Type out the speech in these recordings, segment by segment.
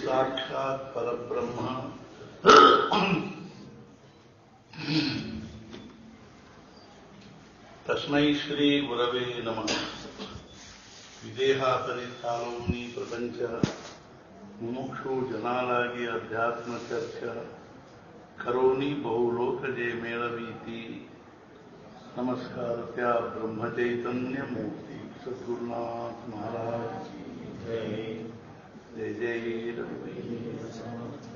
साक्षात् परब्रह्म तस्मै श्री गुरवे नमः। ವಿದೇಹಾತರಿತಾಲೋನಿ ಪ್ರಪಂಚ ಮುಮುಕ್ಷು ಜನಾಲಾಗಿ ಅಧ್ಯಾತ್ಮ ಚರ್ಚಾ ಕರೋನಿ ಬಹುಲೋಕಜೆ ಮೇಳವೀತಿ ನಮಸ್ಕಾರತ್ಯ ಬ್ರಹ್ಮಚೈತನ್ಯ ಮೂರ್ತಿ ಸದ್ಗುರುನಾಥ ಮಹಾರಾಜ್ ಜೈ ಜೈ ಜೈ ರಘುವೀರ ಸಮರ್ಥ।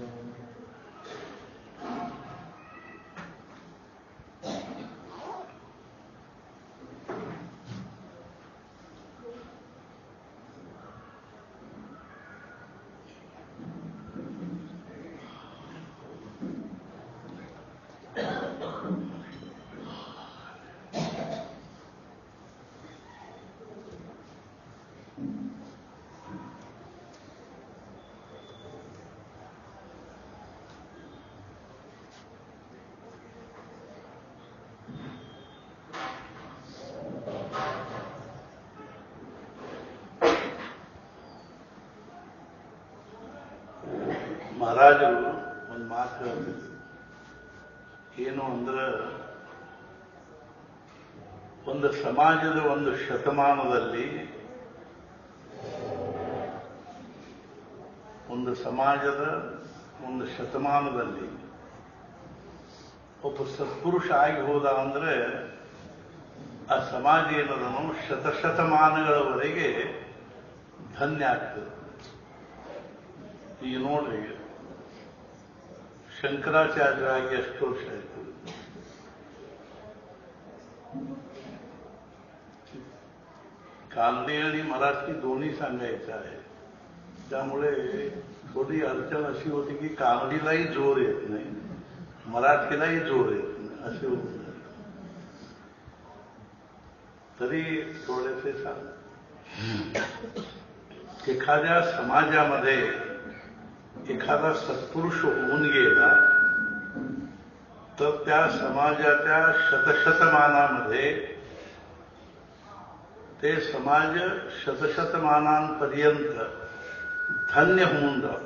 ಮಹಾರಾಜರು ಒಂದು ಮಾತು ಹೇಳ್ತಿದ್ರು, ಏನು ಅಂದ್ರೆ ಒಂದು ಸಮಾಜದ ಒಂದು ಶತಮಾನದಲ್ಲಿ ಒಬ್ಬ ಸತ್ಪುರುಷ ಆಗಿ ಹೋದ ಅಂದ್ರೆ ಆ ಸಮಾಜ ಏನದನು ಶತಶತಮಾನಗಳವರೆಗೆ ಧನ್ಯ ಆಗ್ತದೆ। ಈಗ ನೋಡ್ರಿ, शंकराचार्यराಗಿ ಎಷ್ಟು ವರ್ಷ ಆಯಿತು? कानडी मराठी दोन्ही सांगायचं आहे, त्यामुळे थोडी अडचण अशी होती की कानडीलाही जोर येत नाही, मराठीलाही जोर येत नाही, असे होत तरी थोडेसे सांग। एखाद्या समाजामध्ये एखादा सत्पुरुष होऊन गेला तर त्या समाजाच्या शतशतमानामध्ये ते समाज शतशतमानांपर्यंत धन्य होऊन जात।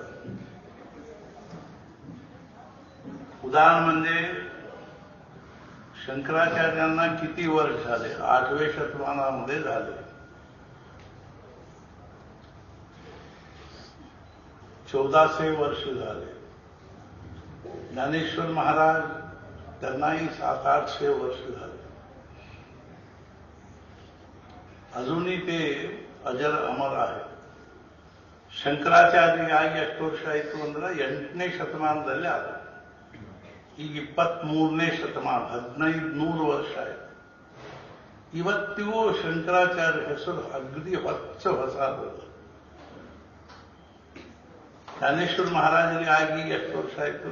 उदाहरण म्हणजे शंकराचार्यांना किती वर्ष झाले? 8व्या शतमानामध्ये झाले। 1400 वर्ष झाले। ज्ञानेश्वर महाराज त्यांनाही 700-800 वर्ष झाले। अजूनही ते अजर अमर आहे। ಶಂಕರಾಚಾರ್ಯ ಆಗಿ ಎಷ್ಟು ವರ್ಷ ಆಯಿತು ಅಂದ್ರೆ 8ನೇ ಶತಮಾನದಲ್ಲಿ ಆದ। ಈಗ 23ನೇ ಶತಮಾನ, 1500 ವರ್ಷ ಆಯಿತು। ಇವತ್ತಿಗೂ ಶಂಕರಾಚಾರ್ಯ ಹೆಸರು ಅಗದಿ ಹೊಸ। ज्ञानेश्वर महाराजರಿಗೆ ಆಗಿ ಎಷ್ಟು ವರ್ಷ ಆಯಿತು?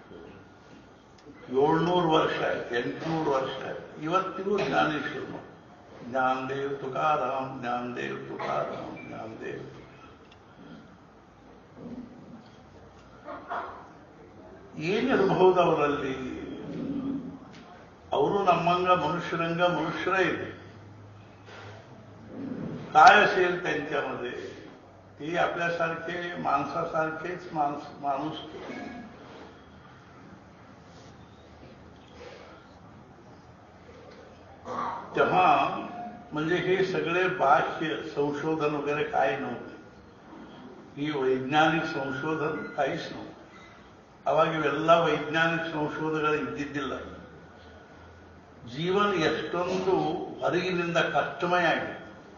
700 ವರ್ಷ ಆಯಿತು, 800 ವರ್ಷ ಆಯಿತು। ಇವತ್ತಿಗೂ ಜ್ಞಾನೇಶ್ವರ, ಜ್ಞಾನದೇವ್ ತುಕಾರಾಮ್, ಜ್ಞಾನದೇವ್ ತುಕಾರಾಮ್, ಜ್ಞಾನದೇವ್ ತುಕಾರಾಮ್। ಏನಿರಬಹುದು ಅವರಲ್ಲಿ? ಅವರು नम्मंग मनुष्यरंग मनुष्यरೇ ಇದೆ। काय असेल त्यांच्यामध्ये? ते आपल्यासारखे माणसासारखेच माणूस। तेव्हा म्हणजे हे सगळे बाह्य संशोधन वगैरे काय नव्हते, ही वैज्ञानिक संशोधन काहीच नव्हतं। ಅವಾಗ ಇವೆಲ್ಲ ವೈಜ್ಞಾನಿಕ ಸಂಶೋಧನೆಗಳು ಇದ್ದಿದ್ದಿಲ್ಲ। ಜೀವನ ಎಷ್ಟೊಂದು ಹೊರಗಿನಿಂದ ಕಷ್ಟಮಯ ಆಗಿದೆ।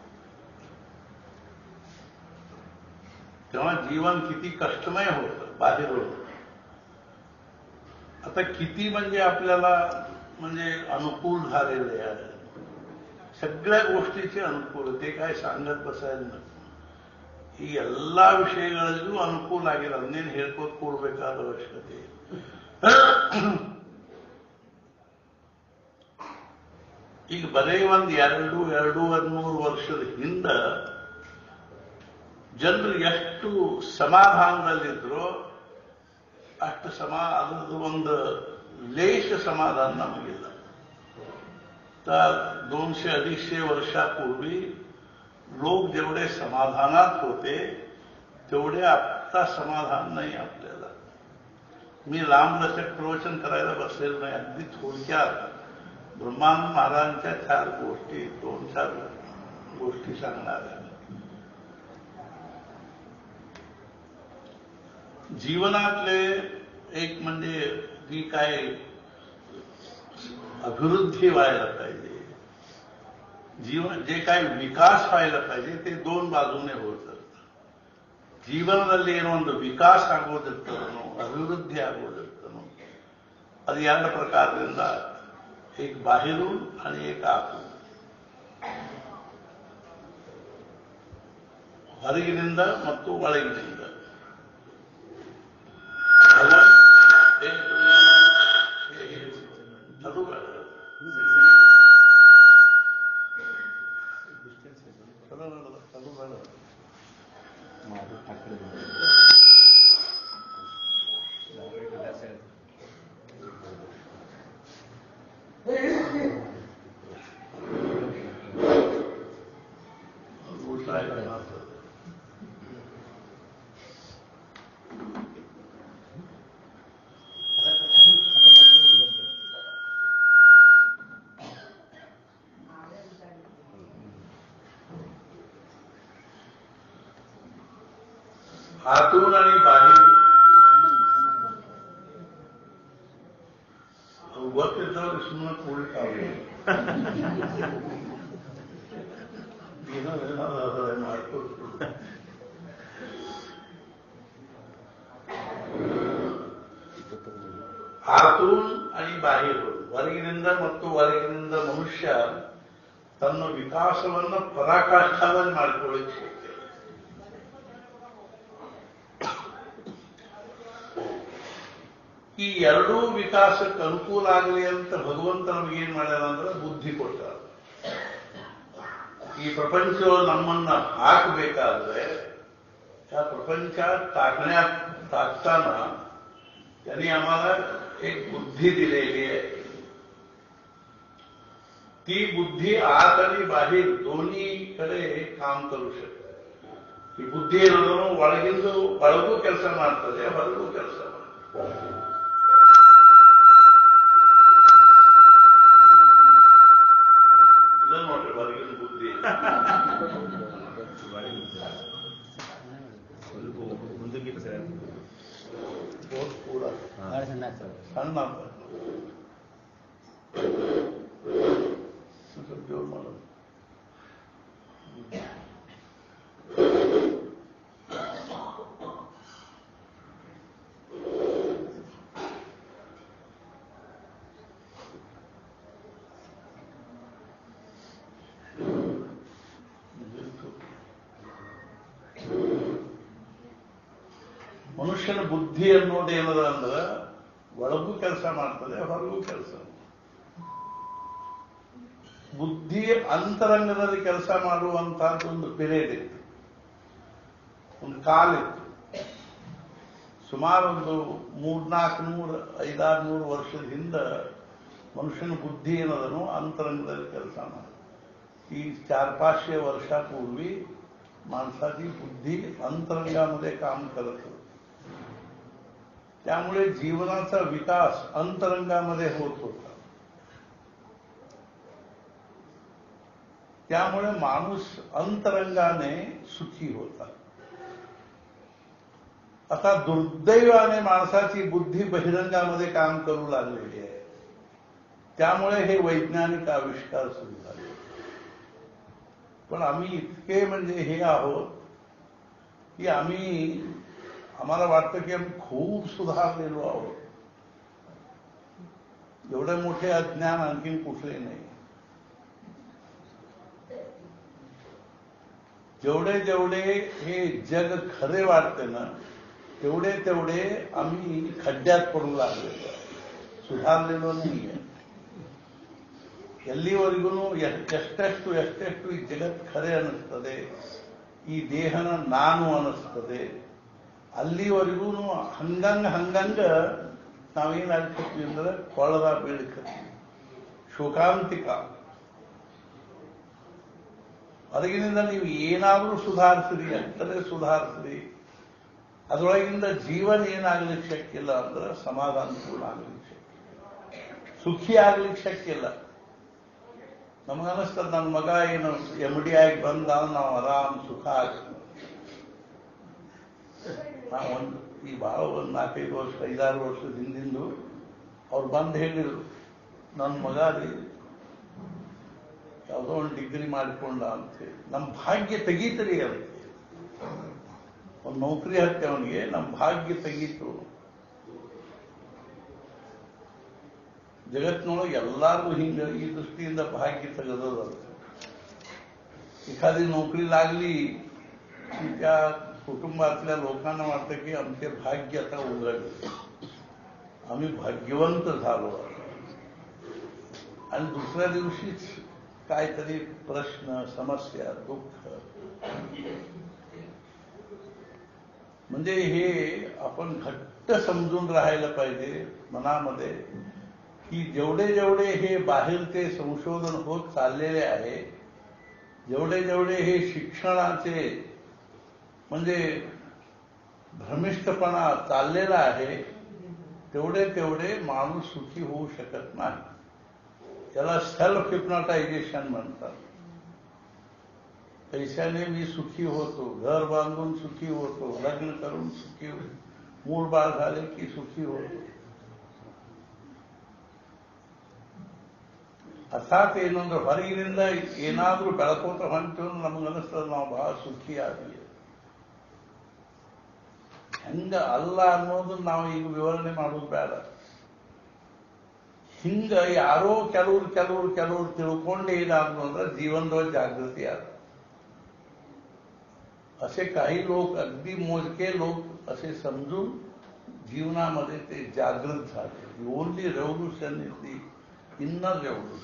तेव्हा जीवन किती कष्टमय होतं बाहेर होतं। आता किती म्हणजे आपल्याला म्हणजे अनुकूल झालेले आहे, सगळ्या गोष्टीचे अनुकूल, ते काय सांगत बसायला नको। ಈ ಎಲ್ಲ ವಿಷಯಗಳಲ್ಲೂ ಅನುಕೂಲ ಆಗಿಲ್ಲ, ಅದನ್ನೇನು ಹೇಳ್ಕೋತ ಕೊಡ್ಬೇಕಾದ ಅವಶ್ಯಕತೆ। ಈಗ ಬರೀ ಒಂದು 200-250 ವರ್ಷದ ಹಿಂದೆ ಜನರು ಎಷ್ಟು ಸಮಾಧಾನದಲ್ಲಿದ್ರು ಅಷ್ಟು ಅದರದ್ದು ಒಂದು ಲೇಷ समाधान नमगिಲ್ಲ। 200-250 वर्षापूर्वी लोक जेवढे समाधानात होते तेवढे आत्ता समाधान नाही आपल्याला. मी लांबलचक प्रवचन करायला बसलेलो नाही. अगदी थोडक्यात ब्रह्मानंद महाराजांच्या 4 गोष्टी, 2-4 गोष्टी सांगणार आहे. जीवनातले एक म्हणजे जी काय अभिवृद्धी व्हायला पाहिजे, जे काय विकास व्हायला पाहिजे ते 2 ಬಾಜುನೇ ಹೋಗ್ತದೆ. ಜೀವನದಲ್ಲಿ ಏನೋ ಒಂದು ವಿಕಾಸ ಆಗೋದಿರ್ತದನೋ ಅಭಿವೃದ್ಧಿ ಆಗೋದಿರ್ತನೋ ಅದು 2 ಪ್ರಕಾರದಿಂದ, एक बाहेरून आणि एक आतून. ಹೊರಗಿನಿಂದ ಮತ್ತು ಒಳಗಿನಿಂದ. आतून आणि बाहेर ಗೊತ್ತಿದ್ದವ್ರು ಸುಮ್ಮನೆ ಕೂಡಿತಾವೆ ಮಾಡ್ಕೊಳ್ತು. आतून आणि बाहेर, ಹೊರಗಿನಿಂದ ಮತ್ತು ಒಳಗಿನಿಂದ ಮನುಷ್ಯ ತನ್ನ ವಿಕಾಸವನ್ನು ಪರಾಕಾಷ್ಠಾದಲ್ಲಿ ಮಾಡಿಕೊಳ್ಳಿಕ್ಕೆ ಈ 2 ವಿಕಾಸಕ್ಕೆ ಅನುಕೂಲ ಆಗಲಿ ಅಂತ ಭಗವಂತ ನಮಗೇನ್ ಮಾಡ್ಯಾರ ಅಂದ್ರೆ ಬುದ್ಧಿ ಕೊಟ್ಟ. ಈ ಪ್ರಪಂಚವನ್ನು ನಮ್ಮನ್ನ ಹಾಕಬೇಕಾದ್ರೆ या प्रपंचात टाकताना त्यांनी आम्हाला एक बुद्धी दिलेली आहे. ती बुद्धी आत आणि बाहेर दोन्हीकडे काम करू शकते. ही बुद्धी ಏನೋ ಒಳಗೂ ಕೆಲಸ ಮಾಡ್ತದೆ, ಹೊರಗೂ ಕೆಲಸ ಮಾಡ್ತದೆ. ನೋಡ್ರಿ ಹೊರಗಿನ ಬುದ್ಧಿ ಮುಂದಕ್ಕೆ ಕೂಡ ಸಣ್ಣ ಜೋರು ಮಾಡೋದು. ಮನುಷ್ಯನ ಬುದ್ಧಿ ಅನ್ನೋದೇನದ ಅಂದ್ರೆ ಒಳಗೂ ಕೆಲಸ ಮಾಡ್ತದೆ, ಹೊರಗೂ ಕೆಲಸ. ಬುದ್ಧಿ ಅಂತರಂಗದಲ್ಲಿ ಕೆಲಸ ಮಾಡುವಂತಹದ್ದು ಒಂದು ಪಿರಿಯಡ್ ಇತ್ತು, ಒಂದು ಕಾಲಿತ್ತು. ಸುಮಾರು ಒಂದು 300-400 500-600 ವರ್ಷದ ಹಿಂದೆ ಮನುಷ್ಯನ ಬುದ್ಧಿ ಏನದನು ಅಂತರಂಗದಲ್ಲಿ ಕೆಲಸ ಮಾಡ. ही 400-500 वर्षापूर्वी माणसाची बुद्धी अंतरंगामध्ये काम करत होती. त्यामुळे जीवनाचा विकास अंतरंगामध्ये होत होता. त्यामुळे माणूस अंतरंगाने सुखी होता. आता दुर्दैवाने माणसाची बुद्धी बहिरंगामध्ये काम करू लागलेली आहे. त्यामुळे हे वैज्ञानिक आविष्कार सुरू झाले. पण आम्ही इतके म्हणजे हे आहोत की आम्हाला वाटतं की आम्ही खूप सुधारलेलो आहोत. एवढे मोठे अज्ञान आणखीन कुठले नाही. जेवढे जेवढे हे जग खरे वाटते ना, तेवढे आम्ही खड्ड्यात पडू लागलेलो आहे, ಸುಧಾರಲೇನೋ ನಮಗೆ. ಎಲ್ಲಿವರೆಗೂ ಎಷ್ಟೆಷ್ಟು ಈ ಜಗತ್ ಖರೆ ಅನ್ನಿಸ್ತದೆ, ಈ ದೇಹನ ನಾನು ಅನ್ನಿಸ್ತದೆ, ಅಲ್ಲಿವರೆಗೂ ಹಂಗಂಗ ನಾವೇನಾಗ್ತೀವಿ ಅಂದ್ರೆ ಕೊಳದ ಬೀಳ್ಕತ್ತೀವಿ, ಶೋಕಾಂತಿಕ. ಹೊರಗಿನಿಂದ ನೀವು ಏನಾದರೂ ಸುಧಾರಿಸ್ರಿ, ಅಷ್ಟೇ ಸುಧಾರಿಸ್ರಿ, ಅದರೊಳಗಿಂದ ಜೀವನ ಏನಾಗ್ಲಿಕ್ಕೆ ಶಕ್ಯ ಇಲ್ಲ ಅಂದ್ರೆ ಸಮಾಧಾನಪೂರ್ಣ ಆಗ್ಲಿಕ್ಕೆ ಶಕ್ಯ, ಸುಖಿ ಆಗ್ಲಿಕ್ಕೆ ಶಕ್ಯ ಇಲ್ಲ. ನಮಗನಿಸ್ತದ ನನ್ನ ಮಗ ಏನು MD ಆಗಿ ಬಂದ ನಾವು ಆರಾಮ್ ಸುಖ ಆಗ್ತದೆ. ನಾವೊಂದು ಈ ಬಹಳ ಒಂದು 4-5 ವರ್ಷ 5-6 ವರ್ಷದ ಹಿಂದಿಂದು ಅವ್ರು ಬಂದು ಹೇಳಿದ್ರು, ನನ್ನ ಮಗ ರೀ ಯಾವುದೋ ಒಂದು ಡಿಗ್ರಿ ಮಾಡಿಕೊಂಡ ಅಂತೇಳಿ. ನಮ್ಮ ಭಾಗ್ಯ ತೆಗೀತರಿ ಅವನಿಗೆ, ಒಂದು ನೌಕರಿ ಹತ್ತೆ ಅವನಿಗೆ, ನಮ್ಮ ಭಾಗ್ಯ ತೆಗೀತು. ಜಗತ್ತಿನೊಳಗೆ ಎಲ್ಲಾರ್ಗೂ ಹಿಂಗ ಈ ದೃಷ್ಟಿಯಿಂದ ಭಾಗ್ಯ ತೆಗೆದೋದಂತ. एखादी नोकरी लागली की त्या कुटुंबातल्या लोकांना वाटतं की आमचे भाग्य आता उघडले, आम्ही भाग्यवंत झालो. आणि दुसऱ्या दिवशीच काहीतरी प्रश्न, समस्या, दुःख. म्हणजे हे आपण घट्ट समजून राहायला पाहिजे मनामध्ये की जेवढे जेवढे हे बाहेरचे संशोधन होत चाललेले आहे, जेवढे जेवढे हे शिक्षणाचे म्हणजे भ्रमिष्टपणा चाललेला आहे, तेवढे तेवढे माणूस सुखी होऊ शकत नाही. त्याला सेल्फ हिप्नोटायझेशन म्हणतात. पैशाने मी सुखी होतो, घर बांधून सुखी होतो, लग्न करून सुखी होतो, मूळ बाळ झाले की सुखी होतो. ಅರ್ಥಾತ್ ಏನಂದ್ರೆ ಹೊರಗಿನಿಂದ ಏನಾದ್ರೂ ಬೆಳಕೋತ ಹೊಂಟು ನಮಗನಿಸ್ತದ ನಾವು ಬಹಳ ಸುಖಿ ಆದ್ವಿ. ಹೆಂಗ ಅಲ್ಲ ಅನ್ನೋದನ್ನ ನಾವು ಈಗ ವಿವರಣೆ ಮಾಡೋದು ಬೇಡ. ಹಿಂಗ ಯಾರೋ ಕೆಲವರು ತಿಳ್ಕೊಂಡು ಏನಾದ್ರು ಅಂದ್ರೆ जीवनदोष जागृती आला. असे काही लोक, अगदी मोजके लोक असे समजून जीवनामध्ये ते जागृत झाले. The only revolution is the inner revolution.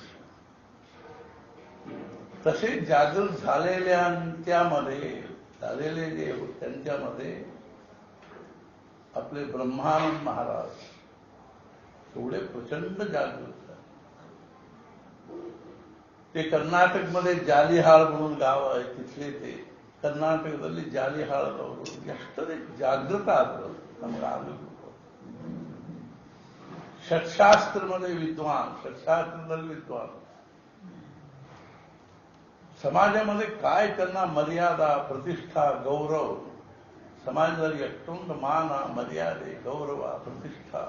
तसे जागृत झालेले जे त्यांच्यामध्ये आपले ब्रह्मानंद महाराज एवढे प्रचंड जागृत झाले. ते कर्नाटकमध्ये जालिहाळ म्हणून गाव आहे, तिथले ते ಕರ್ನಾಟಕದಲ್ಲಿ ಜಾಲಿಹಾಳದವರು ಎಷ್ಟೇ ಜಾಗೃತ ಆದರು ನಮಗೆ ಆಗಬೇಕು. ಷಟ್ಶಾಸ್ತ್ರದಲ್ಲಿ ವಿದ್ವಾನ್, समाजामध्ये काय त्यांना मर्यादा, प्रतिष्ठा, गौरव, समाजाದಲ್ಲಿ ಎಷ್ಟೊಂದು ಮಾನ, ಮರ್ಯಾದೆ, ಗೌರವ, ಪ್ರತಿಷ್ಠಾ.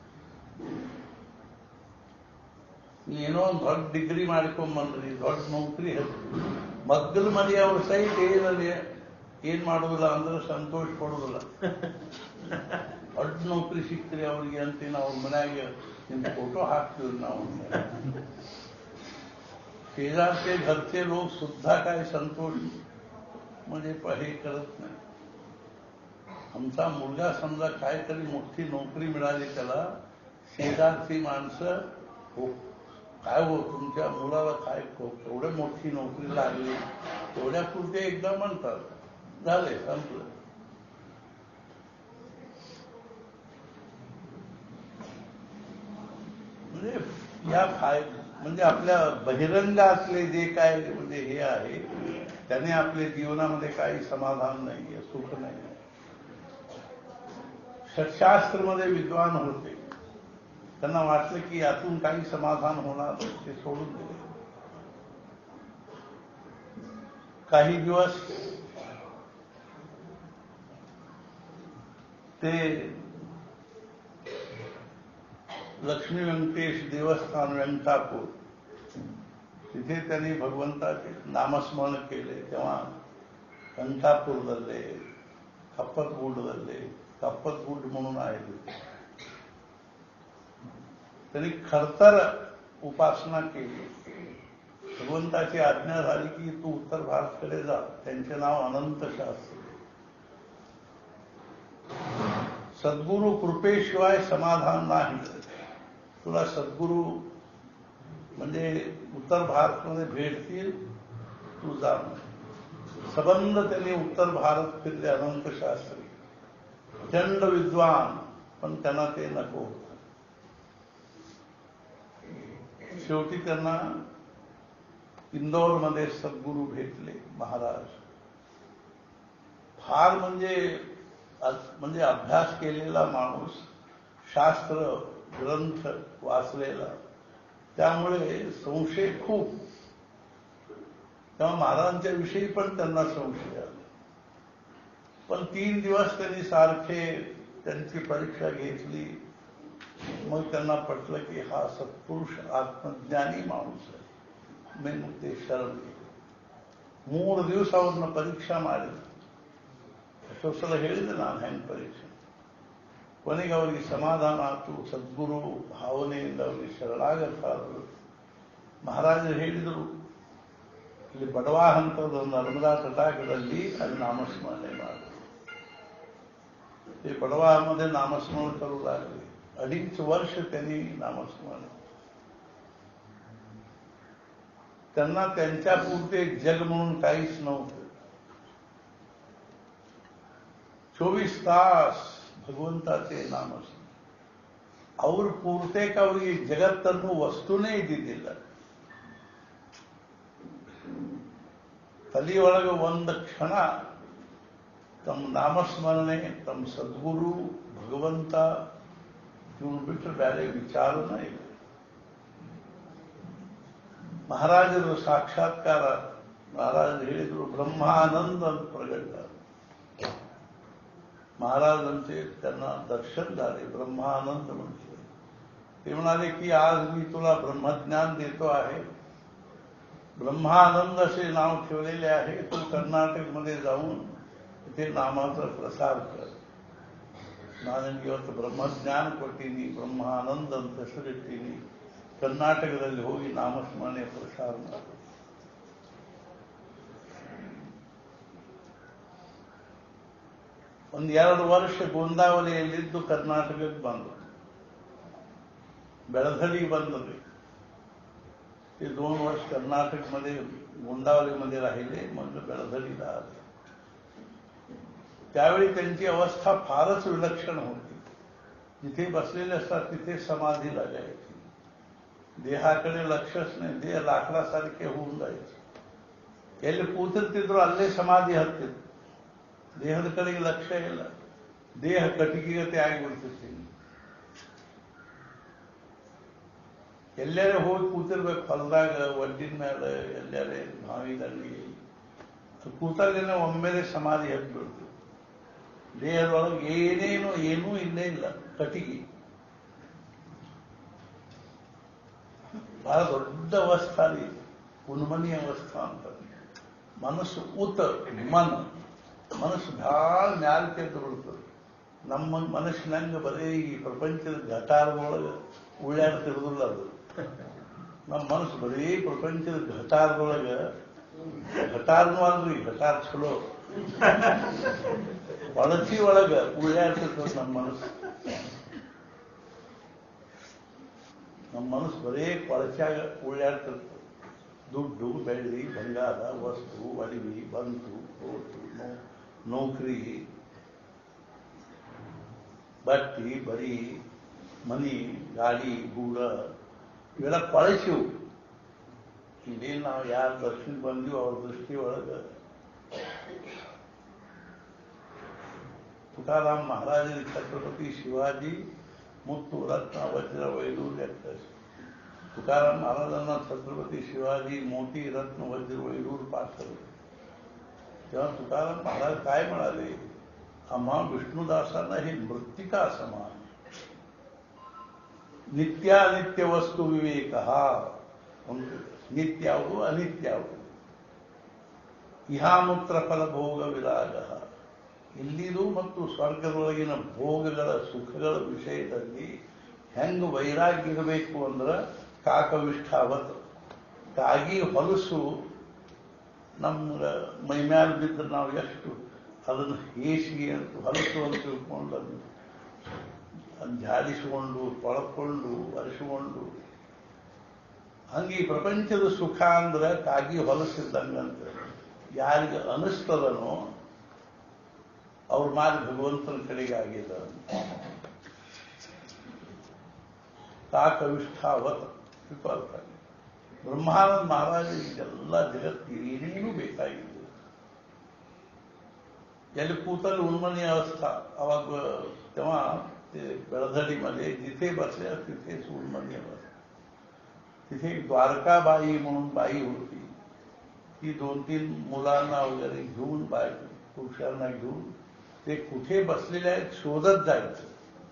ಏನೋ ಒಂದು ದೊಡ್ಡ ಡಿಗ್ರಿ ಮಾಡಿಕೊಂಡ್ಬಂದ್ರಿ, ದೊಡ್ಡ ನೌಕರಿ ಹಚ್ಚಿ, ಮಗ್ಗಲ ಮರಿ ಅವ್ರ ಸಹಿತ ಏನ್ ಮಾಡುದಿಲ್ಲ ಅಂದ್ರೆ ಸಂತೋಷ ಪಡುದಿಲ್ಲ. ದೊಡ್ಡ ನೌಕರಿ ಸಿಕ್ತ್ರಿ ಅವ್ರಿಗೆ ಅಂತೀನಿ, ಅವ್ರ ಮನ್ಯಾಗ ನಿಮ್ फोटो ಹಾಕ್ತೀವಿ ನಾವು. शेजारचे घरचे लोक सुद्धा काय संतोष म्हणजे हे करत नाही. आमचा मुलगा समजा काहीतरी मोठी नोकरी मिळाली त्याला, शेजारची माणसं काय हो तुमच्या मुलाला काय एवढी मोठी नोकरी लागली, तेवढ्यापुरते एकदा म्हणतात, झाले संपलं. म्हणजे या म्हणजे आपल्या बहिरंगातले जे काय म्हणजे हे आहे, त्याने आपल्या जीवनामध्ये काही समाधान नाहीये, सुख नाही. षटशास्त्रमध्ये विद्वान होते, त्यांना वाटलं की यातून काही समाधान होणार, ते सोडून दिले. काही दिवस ते लक्ष्मी व्यंकटेश देवस्थान व्यंकटापूर तिथे त्यांनी भगवंताचे नामस्मरण केले. तेव्हा व्यंकटापूरदल्ले, कप्पतगुड म्हणून आहे, त्यांनी खरतर उपासना केली. भगवंताची आज्ञा झाली की तू उत्तर भारतकडे जा. त्यांचे नाव अनंत शास्त्री. सद्गुरु कृपेशिवाय समाधान नाही. तुला सद्गुरु म्हणजे उत्तर भारतमध्ये भेटतील, तू जा. सबंध त्यांनी उत्तर भारत फिरले अनंत शास्त्री, प्रचंड विद्वान, पण त्यांना ते नको. शेवटी त्यांना इंदोरमध्ये सद्गुरु भेटले महाराज. फार म्हणजे म्हणजे अभ्यास केलेला माणूस, शास्त्र ग्रंथ वाचलेला, त्यामुळे संशय खूप. तेव्हा महाराजांच्या विषयी पण त्यांना संशय आला. पण 3 दिवस त्यांनी सारखे त्यांची परीक्षा घेतली. मग त्यांना पटलं की हा सत्पुरुष आत्मज्ञानी माणूस आहे. मी ते शरण गेले. 3 ದಿವಸ ಅವ್ರನ್ನ ಪರೀಕ್ಷಾ ಮಾಡಿದ್ರು. ಎಷ್ಟೋ ಸಲ ಹೇಳಿದೆ ನಾನು ಹೆಂಗೆ ಪರೀಕ್ಷೆ. ಕೊನೆಗೆ ಅವರಿಗೆ ಸಮಾಧಾನ ಆಯಿತು. ಸದ್ಗುರು ಭಾವನೆಯಿಂದ ಅವರಿಗೆ ಶರಣಾಗತರಾದರು. ಮಹಾರಾಜರು ಹೇಳಿದರು, ಇಲ್ಲಿ ಬಡವಾ ಹಂತದ ನರ್ಮದಾ ತಟಾಕದಲ್ಲಿ ಅಲ್ಲಿ ನಾಮಸ್ಮರಣೆ ಮಾಡಿ. ते बडवामध्ये नामस्मरण करू लागले. 2.5 वर्ष त्यांनी नामस्मरण. त्यांना त्यांच्या पुरते जग म्हणून काहीच नव्हतं. 24 ತಾಸ್ ಭಗವಂತಾचे ನಾಮಸ್ಮರಣ. ಅವ್ರ ಪೂರ್ತೆಗೆ ಅವರಿಗೆ ಜಗತ್ತನ್ನು ವಸ್ತುನೇ ಇದ್ದಿದ್ದಿಲ್ಲ. ತಲೆಯೊಳಗೆ ಒಂದು ಕ್ಷಣ ತಮ್ಮ ನಾಮಸ್ಮರಣೆ, ತಮ್ಮ ಸದ್ಗುರು ಭಗವಂತ ಇವನು ಬಿಟ್ಟರೆ ಬೇರೆ ವಿಚಾರನೇ ಇಲ್ಲ. ಮಹಾರಾಜರ ಸಾಕ್ಷಾತ್ಕಾರ. ಮಹಾರಾಜರು ಹೇಳಿದರು ब्रह्मानंद ಅಂತ प्रगट झाला. महाराजांचे त्यांना दर्शन झाले. ब्रह्मानंद म्हणजे ते म्हणाले की आज मी तुला ब्रह्मज्ञान देतो आहे. ब्रह्मानंद असे नाव ठेवलेले आहे. तू कर्नाटकमध्ये जाऊन ते नामाचा प्रसार कर. ನಾನು ಇವತ್ತು ಬ್ರಹ್ಮಜ್ಞಾನ ಕೊಟ್ಟಿನಿ, ಬ್ರಹ್ಮಾನಂದ ಅಂತ ಹೆಸರಿಟ್ಟಿನಿ. ಕರ್ನಾಟಕದಲ್ಲಿ ಹೋಗಿ ನಾಮಸ್ಮರಣೆ ಪ್ರಸಾರ ಮಾಡಿ. ಒಂದು 2 ವರ್ಷ ಗೋಂದಾವಲಿಯಲ್ಲಿದ್ದು ಕರ್ನಾಟಕಕ್ಕೆ ಬಂದರು. बेळधरी ಬಂದರು. ते 2 वर्ष कर्नाटकमध्ये गोंदावलीमध्ये राहिले. मग बेळधरीला आले. त्यावेळी त्यांची अवस्था फारच विलक्षण होती. जिथे बसलेले असतात तिथे समाधी लागायची. ದೇಹಕಡೆ ಲಕ್ಷಸ್ नाही. ದೇಹ लाकडासारखे होऊन जायचे. ಎಲ್ಲಿ ಕೂತಿರ್ತಿದ್ರು ಅಲ್ಲೇ ಸಮಾಧಿ ಹತ್ತಿದ್ರು. ದೇಹದ ಕಡೆಗೆ ಲಕ್ಷ್ಯ ಇಲ್ಲ. ದೇಹ ಕಟ್ಟಿಗೆಗತೆ ಆಗಿಬಿಡ್ತಿರ್ತೀನಿ. ಎಲ್ಲಾರೇ ಹೋಗಿ ಕೂತಿರ್ಬೇಕು. ಹೊಲದಾಗ, ಒಡ್ಡಿನ ಮೇಲೆ, ಎಲ್ಲಾರೇ ಬಾವಿದಲ್ಲಿ ಕೂತಲ್ಲೇನೆ ಒಮ್ಮೆಲೆ ಸಮಾಧಿ ಹತ್ತಿಬಿಡ್ತು. ದೇಹದೊಳಗೆ ಏನೂ ಇಲ್ಲೇ ಇಲ್ಲ. ಕಟ್ಟಿಗೆ. ಬಹಳ ದೊಡ್ಡ ಅವಸ್ಥಾ ರೀ. ಉನ್ಮನಿ ಅವಸ್ಥಾ ಅಂತ. ಮನಸ್ಸು ಮನಸ್ಸು ಭಾಳ ಮ್ಯಾಲಕ್ಕೆ ಎದ್ದು ಬಿಡ್ತದೆ. ನಮ್ಮ ಮನಸ್ಸಿನಂಗೆ ಬರೀ ಈ ಪ್ರಪಂಚದ ಘಟಾರದೊಳಗೆ ಉಳ್ಳಾಡ್ತಿರೋದಿಲ್ಲ ಅದು. ನಮ್ಮ ಮನಸ್ಸು ಬರೀ ಪ್ರಪಂಚದ ಘಟಾರದೊಳಗೆ, ಘಟಾರನೂ ಅಲ್ರಿ, ಘಟಾರ ಚಲೋ, ಒಳಚಿ ಒಳಗೆ ಉಳ್ಳಾಡ್ತಿರ್ತದೆ ನಮ್ಮ ಮನಸ್ಸು. ನಮ್ಮ ಮನಸ್ಸು ಬರೀ ಕೊಳಚಾಗ ಉಳ್ಳಾಡ್ತಿರ್ತದೆ. ದುಡ್ಡು, ಬೆಳ್ಳಿ, ಬಂಗಾರ, ವಸ್ತು, ಅಡವಿ, ಬಂತು, ಹೋತು, ನೌಕರಿ, ಬಟ್ಟಿ, ಬರಿ, ಮನಿ, ಗಾಡಿ, ಗೂಡ ಇವೆಲ್ಲ ಕೊಳಚಿವು. ಇಲ್ಲಿ ನಾವು ಯಾರು ದರ್ಶನ ಬಂದೀವಿ ಅವ್ರ ದೃಷ್ಟಿ ಒಳಗೆ. ತುಕಾರಾಮ್ ಮಹಾರಾಜರಿಗೆ ಛತ್ರಪತಿ ಶಿವಾಜಿ ಮುತ್ತು रत्न वज्र वैडूर्य. तुकाराम महाराजांना छत्रपती शिवाजी मोती रत्न वज्र वैडूर पाठवले. तेव्हा तुकाराम महाराज काय म्हणाले, आम्हा विष्णुदासांना हे मृत्तिका समान. नित्यानित्य वस्तू विवेक हा. नित्य ಯಾವುದು, ಅನಿತ್ಯ ಯಾವುದು. ಇಹಾಮೂತ್ರ ಫಲ ಭೋಗ ವಿರಾಗ. ಇಲ್ಲಿದು ಮತ್ತು ಸ್ವರ್ಗದೊಳಗಿನ ಭೋಗಗಳ ಸುಖಗಳ ವಿಷಯದಲ್ಲಿ ಹೆಂಗೆ ವೈರಾಗ್ಯ ಇರಬೇಕು ಅಂದ್ರೆ ಕಾಕವಿಷ್ಠಾವತ್. ಕಾಗಿ ಹೊಲಸು ನಮ್ಮ ಮೈಮ್ಯಾಲ ಬಿದ್ದರೆ ನಾವು ಎಷ್ಟು ಅದನ್ನು ಹೇಸಿಗೆ ಅಂತ ಹೊಲಸು ಅಂತ ತಿಳ್ಕೊಂಡು ಅದನ್ನು ಜಾಡಿಸಿಕೊಂಡು, ತೊಳಕೊಂಡು, ಒರೆಸಿಕೊಂಡು, ಹಂಗೆ ಈ ಪ್ರಪಂಚದ ಸುಖ ಅಂದ್ರೆ ಕಾಗಿ ಹೊಲಸಿದ್ದಂಗಂತ. ಯಾರಿಗೆ ಅನಿಸ್ತದನೋ ಅವ್ರ ಮಾರಿ ಭಗವಂತನ ಕಡೆಗೆ ಆಗಿದ. ಕಾಕವಿಷ್ಠಾವತ್ ತಿಳ್ಕೊಳ್ತಾರೆ. ಬ್ರಹ್ಮಾನಂದ ಮಹಾರಾಜರಿಗೆಲ್ಲ ಜಗತ್ತು ಏನೇನೂ ಬೇಕಾಗಿದೆ. ಎಲ್ಲಿ ಕೂತಲ್ಲಿ ಉನ್ಮನಿ ಅವಸ್ಥಾ ಅವಾಗ तेव्हा ते बेळधडीमध्ये जिथे बसल्या तिथेच उन्मनी अवस्था. तिथे एक द्वारकाबाई म्हणून बाई होती. ती 2-3 मुलांना वगैरे घेऊन पुरुषांना घेऊन ते कुठे बसलेले आहेत शोधत जायचं.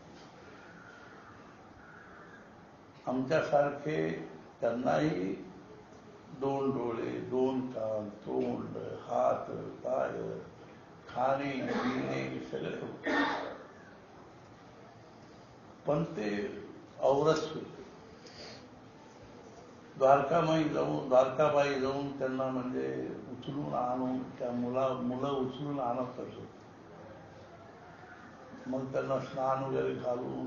आमच्यासारखे त्यांनाही 2 डोळे, 2 कान, तोंड, हात, पाय, खाणे पिणे सगळे होते. पण ते औरस होते. द्वारकाबाई जाऊन त्यांना म्हणजे उचलून आणून त्या मुलं उचलून आणत असत. मग त्यांना स्नान वगैरे घालून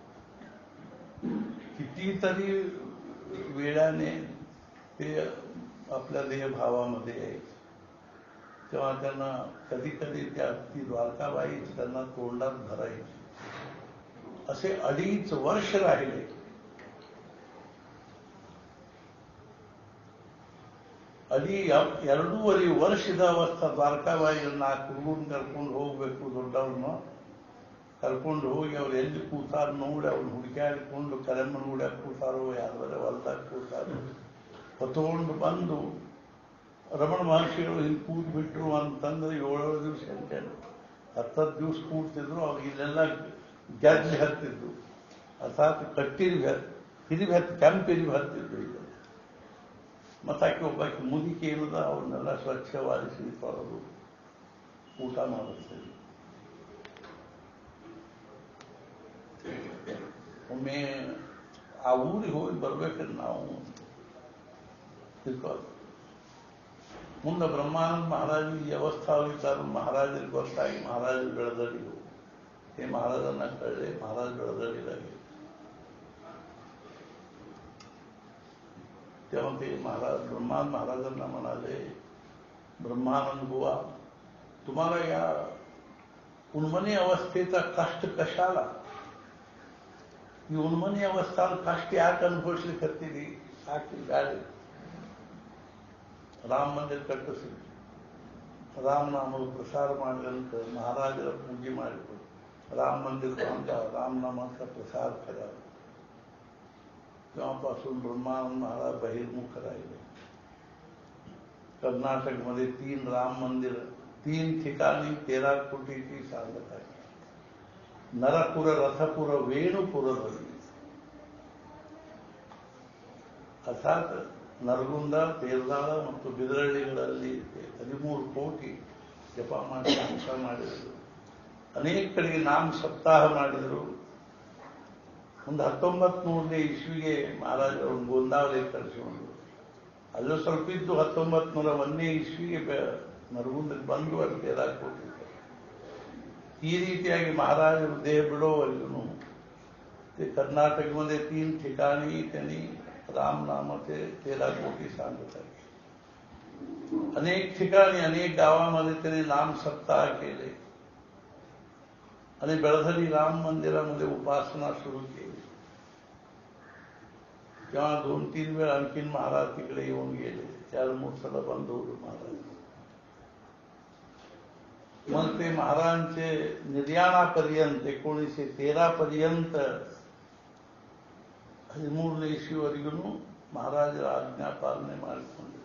कितीतरी वेळाने ते आपल्या देहभावामध्ये यायचे. तेव्हा त्यांना कधी कधी ती द्वारकाबाई त्यांना तोंडात धरायची. असे 2.5 वर्ष राहिले. ಎರಡೂವರೆ ವರ್ಷದ ಅವಸ್ಥೆ ದ್ವಾರಕಾಬಾಯಿಯನ್ನ ಕರ್ಕೊಂಡು ಹೋಗ್ಬೇಕು ದೊಡ್ಡವ್ರನ್ನ ಕರ್ಕೊಂಡು ಹೋಗಿ ಅವ್ರು ಎಲ್ಲಿ ಕೂತಾರ ನೋಡಿ ಅವ್ರು ಹುಡುಕಾಡಿಕೊಂಡು ಕರೆಮ್ಮನ ಹುಡುಕ ಕೂತಾರೋ ಯಾವ್ದಾರ ಹೊಲ್ದಾಗ ಕೂತಾರೋ ಹೊತ್ಕೊಂಡು ಬಂದು ರಮಣ ಮಹರ್ಷಿಗಳು ಇಲ್ಲಿ ಕೂತ್ ಬಿಟ್ರು ಅಂತಂದ್ರೆ 7 ದಿವಸ 10 ದಿವಸ ಕೂಡ್ತಿದ್ರು. ಅವ್ರಿಗೆ ಇಲ್ಲೆಲ್ಲ ಗೆಜ್ಜೆ ಹತ್ತಿದ್ರು. ಅರ್ಥಾತ್ ಹಿರಿಬೆತ್ತು ಕೆಂಪು ಹಿರಿಬೆ ಹತ್ತಿದ್ರು. ಈಗ ಮತ್ತಾಕಿ ಒಬ್ಬಾಕಿ ಮುದುಕಿ ಏನದ ಅವ್ರನ್ನೆಲ್ಲ ಸ್ವಚ್ಛವಾಗಿಸಿ ತೊಳೆದು ಊಟ ಮಾಡಿಸ್ತೀವಿ. ಒಮ್ಮೆ ಆ ಊರಿಗೆ ಹೋಗಿ ಬರ್ಬೇಕಂದ್ರೆ ನಾವು ತಿಳ್ಕೋದು. ಮುಂದೆ ಬ್ರಹ್ಮಾನಂದ ಮಹಾರಾಜರಿಗೆ ವ್ಯವಸ್ಥಾವಿದ್ದಾರೆ. ಮಹಾರಾಜರಿಗೆ ಗೊತ್ತಾಗಿ ಮಹಾರಾಜರು ಬೆಳೆದಡಿಗಳು हे महाराजांना कळले. महाराज बेळदडी लागले. तेव्हा ते ब्रह्मानंद महाराजांना म्हणाले, ब्रह्मानंद बुवा तुम्हाला या उन्मनी अवस्थेचा कष्ट कशाला? ಈ ಉನ್ಮನಿ ಅವಸ್ಥಾನ ಕಷ್ಟ ಯಾಕೆ ಅನುಭವಿಸ್ಲಿಕ್ಕೆ ಹತ್ತೀರಿ? ಸಾಕಿ ಗಾಳಿ ರಾಮ ಮಂದಿರ ಕಟ್ಟಿಸಿ ರಾಮನಾಮದ ಪ್ರಸಾರ ಮಾಡಿದಂತ ಮಹಾರಾಜರ ಪೂಜೆ ಮಾಡಿಕೊಡು. राम मंदिर बांधा, राम नामाचा प्रसार करा. तेव्हापासून ब्रह्मानंद महाराज बहिर्मुख राहिले. कर्नाटकमध्ये 3 राम मंदिर 3 ठिकाणी 13 कोटीची सांगत आहे. नरपुर, रथपुर, ವೇಣುಪುರದಲ್ಲಿ ಅರ್ಥಾತ್ ನರಗುಂದ, ತೇರದಾಳ ಮತ್ತು ಬಿದರಳ್ಳಿಗಳಲ್ಲಿ 13 ಕೋಟಿ ಜಪ ಮಾಡಿ ಮಾಡಿದರು. ಅನೇಕ ಕಡೆಗೆ ನಾಮ ಸಪ್ತಾಹ ಮಾಡಿದರು. ಒಂದು 1900ನೇ ಇಸ್ವಿಗೆ ಮಹಾರಾಜರು ಗೋಂದಾವಲಿ ಕಳಿಸಿಕೊಂಡು ಅಲ್ಲೂ ಸ್ವಲ್ಪ ಇದ್ದು 1901ನೇ ಇಸ್ವಿಗೆ ನರಗುಂದಕ್ಕೆ ಬಂದು ಅಲ್ಲಿ ಕೊಟ್ಟಿದ್ದಾರೆ. ಈ ರೀತಿಯಾಗಿ ಮಹಾರಾಜರು ದೇಹ ಬಿಡೋವರೆಗೂ कर्नाटकमध्ये 3 ठिकाणी त्यांनी रामनामाचे 13 कोटी सांगत आहे. अनेक ठिकाणी अनेक गावामध्ये त्यांनी नाम सप्ताह केले आणि बेळधडी राम मंदिरामध्ये उपासना सुरू केली. तेव्हा 2-3 वेळ आणखीन महाराज तिकडे येऊन गेले. त्याला मोठं बंद होतं महाराज. मग ते महाराजांचे निर्याणापर्यंत 1913 पर्यंत 13ನೇ ಇಸ್ವಿವರೆಗೂ ಮಹಾರಾಜರ ಆಜ್ಞಾ ಪಾಲನೆ ಮಾಡಿಕೊಂಡು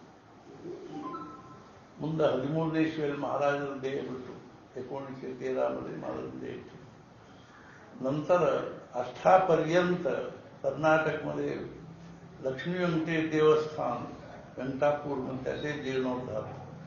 ಮುಂದೆ 13ನೇ ಇಸ್ವಿಯಲ್ಲಿ ಮಹಾರಾಜರ ದೇಹ ಬಿಟ್ಟು 1913 महाराज देह इच्छित. नंतर 18 पर्यंत कर्नाटकमध्ये लक्ष्मी व्यंकटेश देवस्थान व्यंकटापूर म्हणून त्याचे जीर्णोद्धार.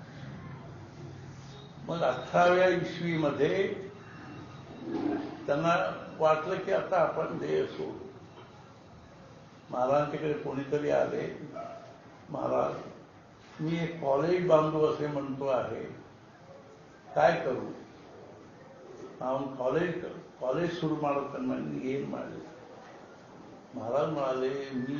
मग 18व्या इस्वीमध्ये त्यांना वाटलं की आता आपण देह सोडू. महाराजांच्याकडे कोणीतरी आले, महाराज मी एक कॉलेज बांधू असे म्हणतो आहे, काय करू? ನಾವು ಕಾಲೇಜ್ ಶುರು ಮಾಡೋದನ್ನ ಏನು ಮಾಡಲಿ? महाराज म्हणाले मी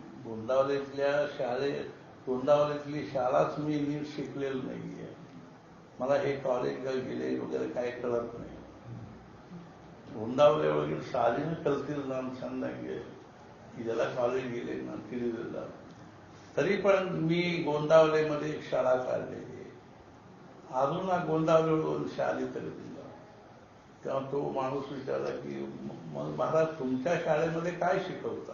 गोंदावलीतली शाळाच मी नीट शिकलेलं नाहीये. मला हे कॉलेजला गेले वगैरे काय कळत नाही. गोंदावले वगैरे शाळेनं कलतील ನಾನು ಚೆನ್ನಾಗಿ ಇದೆಲ್ಲ ಕಾಲೇಜ್ गेले ನಾನು ತಿಳಿದಿಲ್ಲ. तरी पण मी गोंदावलेमध्ये एक शाळा काढलेली. ಆದರೂ ನಾ ಗೋಂದಾವಳಿ ಒಂದು ಶಾಲೆ ತೆಗೆದಿಲ್ಲ. तेव्हा तो माणूस विचारला की मग महाराज तुमच्या शाळेमध्ये काय शिकवता?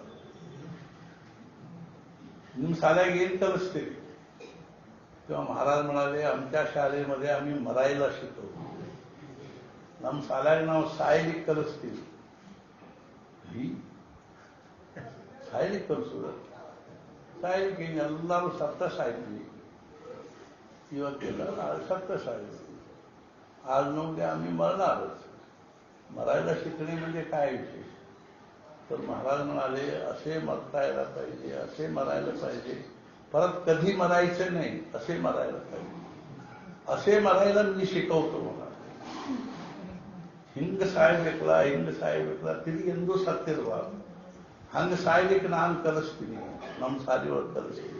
ನಿಮ್ಮ ಶಾಲೆಗೆ ಏನು ಕಲಿಸ್ತೀರಿ? तेव्हा महाराज म्हणाले आमच्या शाळेमध्ये आम्ही मरायला शिकवतो. ನಮ್ಮ ಶಾಲೆಗೆ ನಾವು ಸಾಯ್ಲಿಕ್ಕೆ ಕಲಿಸ್ತೀವಿ. ಸಾಯ್ಲಿಕ್ಕೆ ಕಲಿಸೋದು? ಸಾಯ್ಲಿಕ್ಕೆ ಎಲ್ಲರೂ ಸತ್ತ ಸಾಯ್ತೀವಿ. ಇವತ್ತೆಲ್ಲ सत्य सायचं. आज न उद्या आम्ही मरणारच. मरायला शिकणे म्हणजे काय विशेष? तर महाराज म्हणाले असे मरतायला पाहिजे, असे मरायला पाहिजे, परत कधी मरायचं नाही, असे मरायला पाहिजे. असे मरायला मी शिकवतो म्हणाले. ಹಿಂಗ ಸಾಯ್ಬೇಕಲ್ಲ, ಹಿಂಗ ಸಾಯ್ಬೇಕಲ್ಲ ತಿರುಗಿ ಎಂದೂ ಸತ್ತಿರಬಾರ್ದು. ಹಂಗ ಸಾಯ್ಲಿಕ್ಕೆ ನಾನು ಕಲಿಸ್ತೀನಿ, ನಮ್ಮ ಶಾಲೆಯೊಳಗೆ ಕಲಿಸ್ತೀನಿ.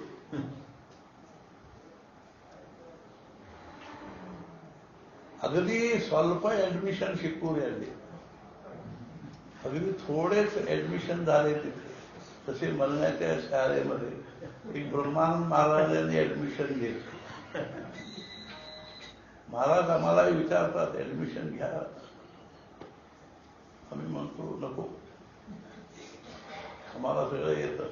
अगदी ಸ್ವಲ್ಪ ऍडमिशन शिकून यायले, अगदी थोडेच ऍडमिशन झाले तिथे. तसे मरण्याच्या शाळेमध्ये एक ब्रह्मानंद महाराजांनी ऍडमिशन घेतलं. महाराज आम्हाला विचारतात ऍडमिशन घ्या, आम्ही म्हणतो नको, आम्हाला सगळं येतं.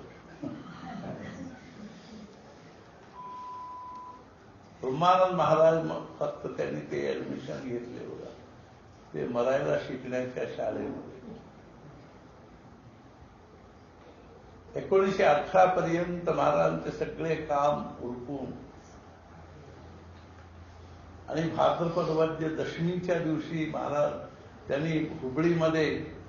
ब्रह्मानंद महाराज फक्त त्यांनी ते ऍडमिशन घेतले बघा, ते मरायला शिकण्याच्या शाळेमध्ये. 1918 पर्यंत महाराजांचे सगळे काम उरकून आणि भाद्रपद वद्य दशमीच्या दिवशी महाराज त्यांनी हुबळीमध्ये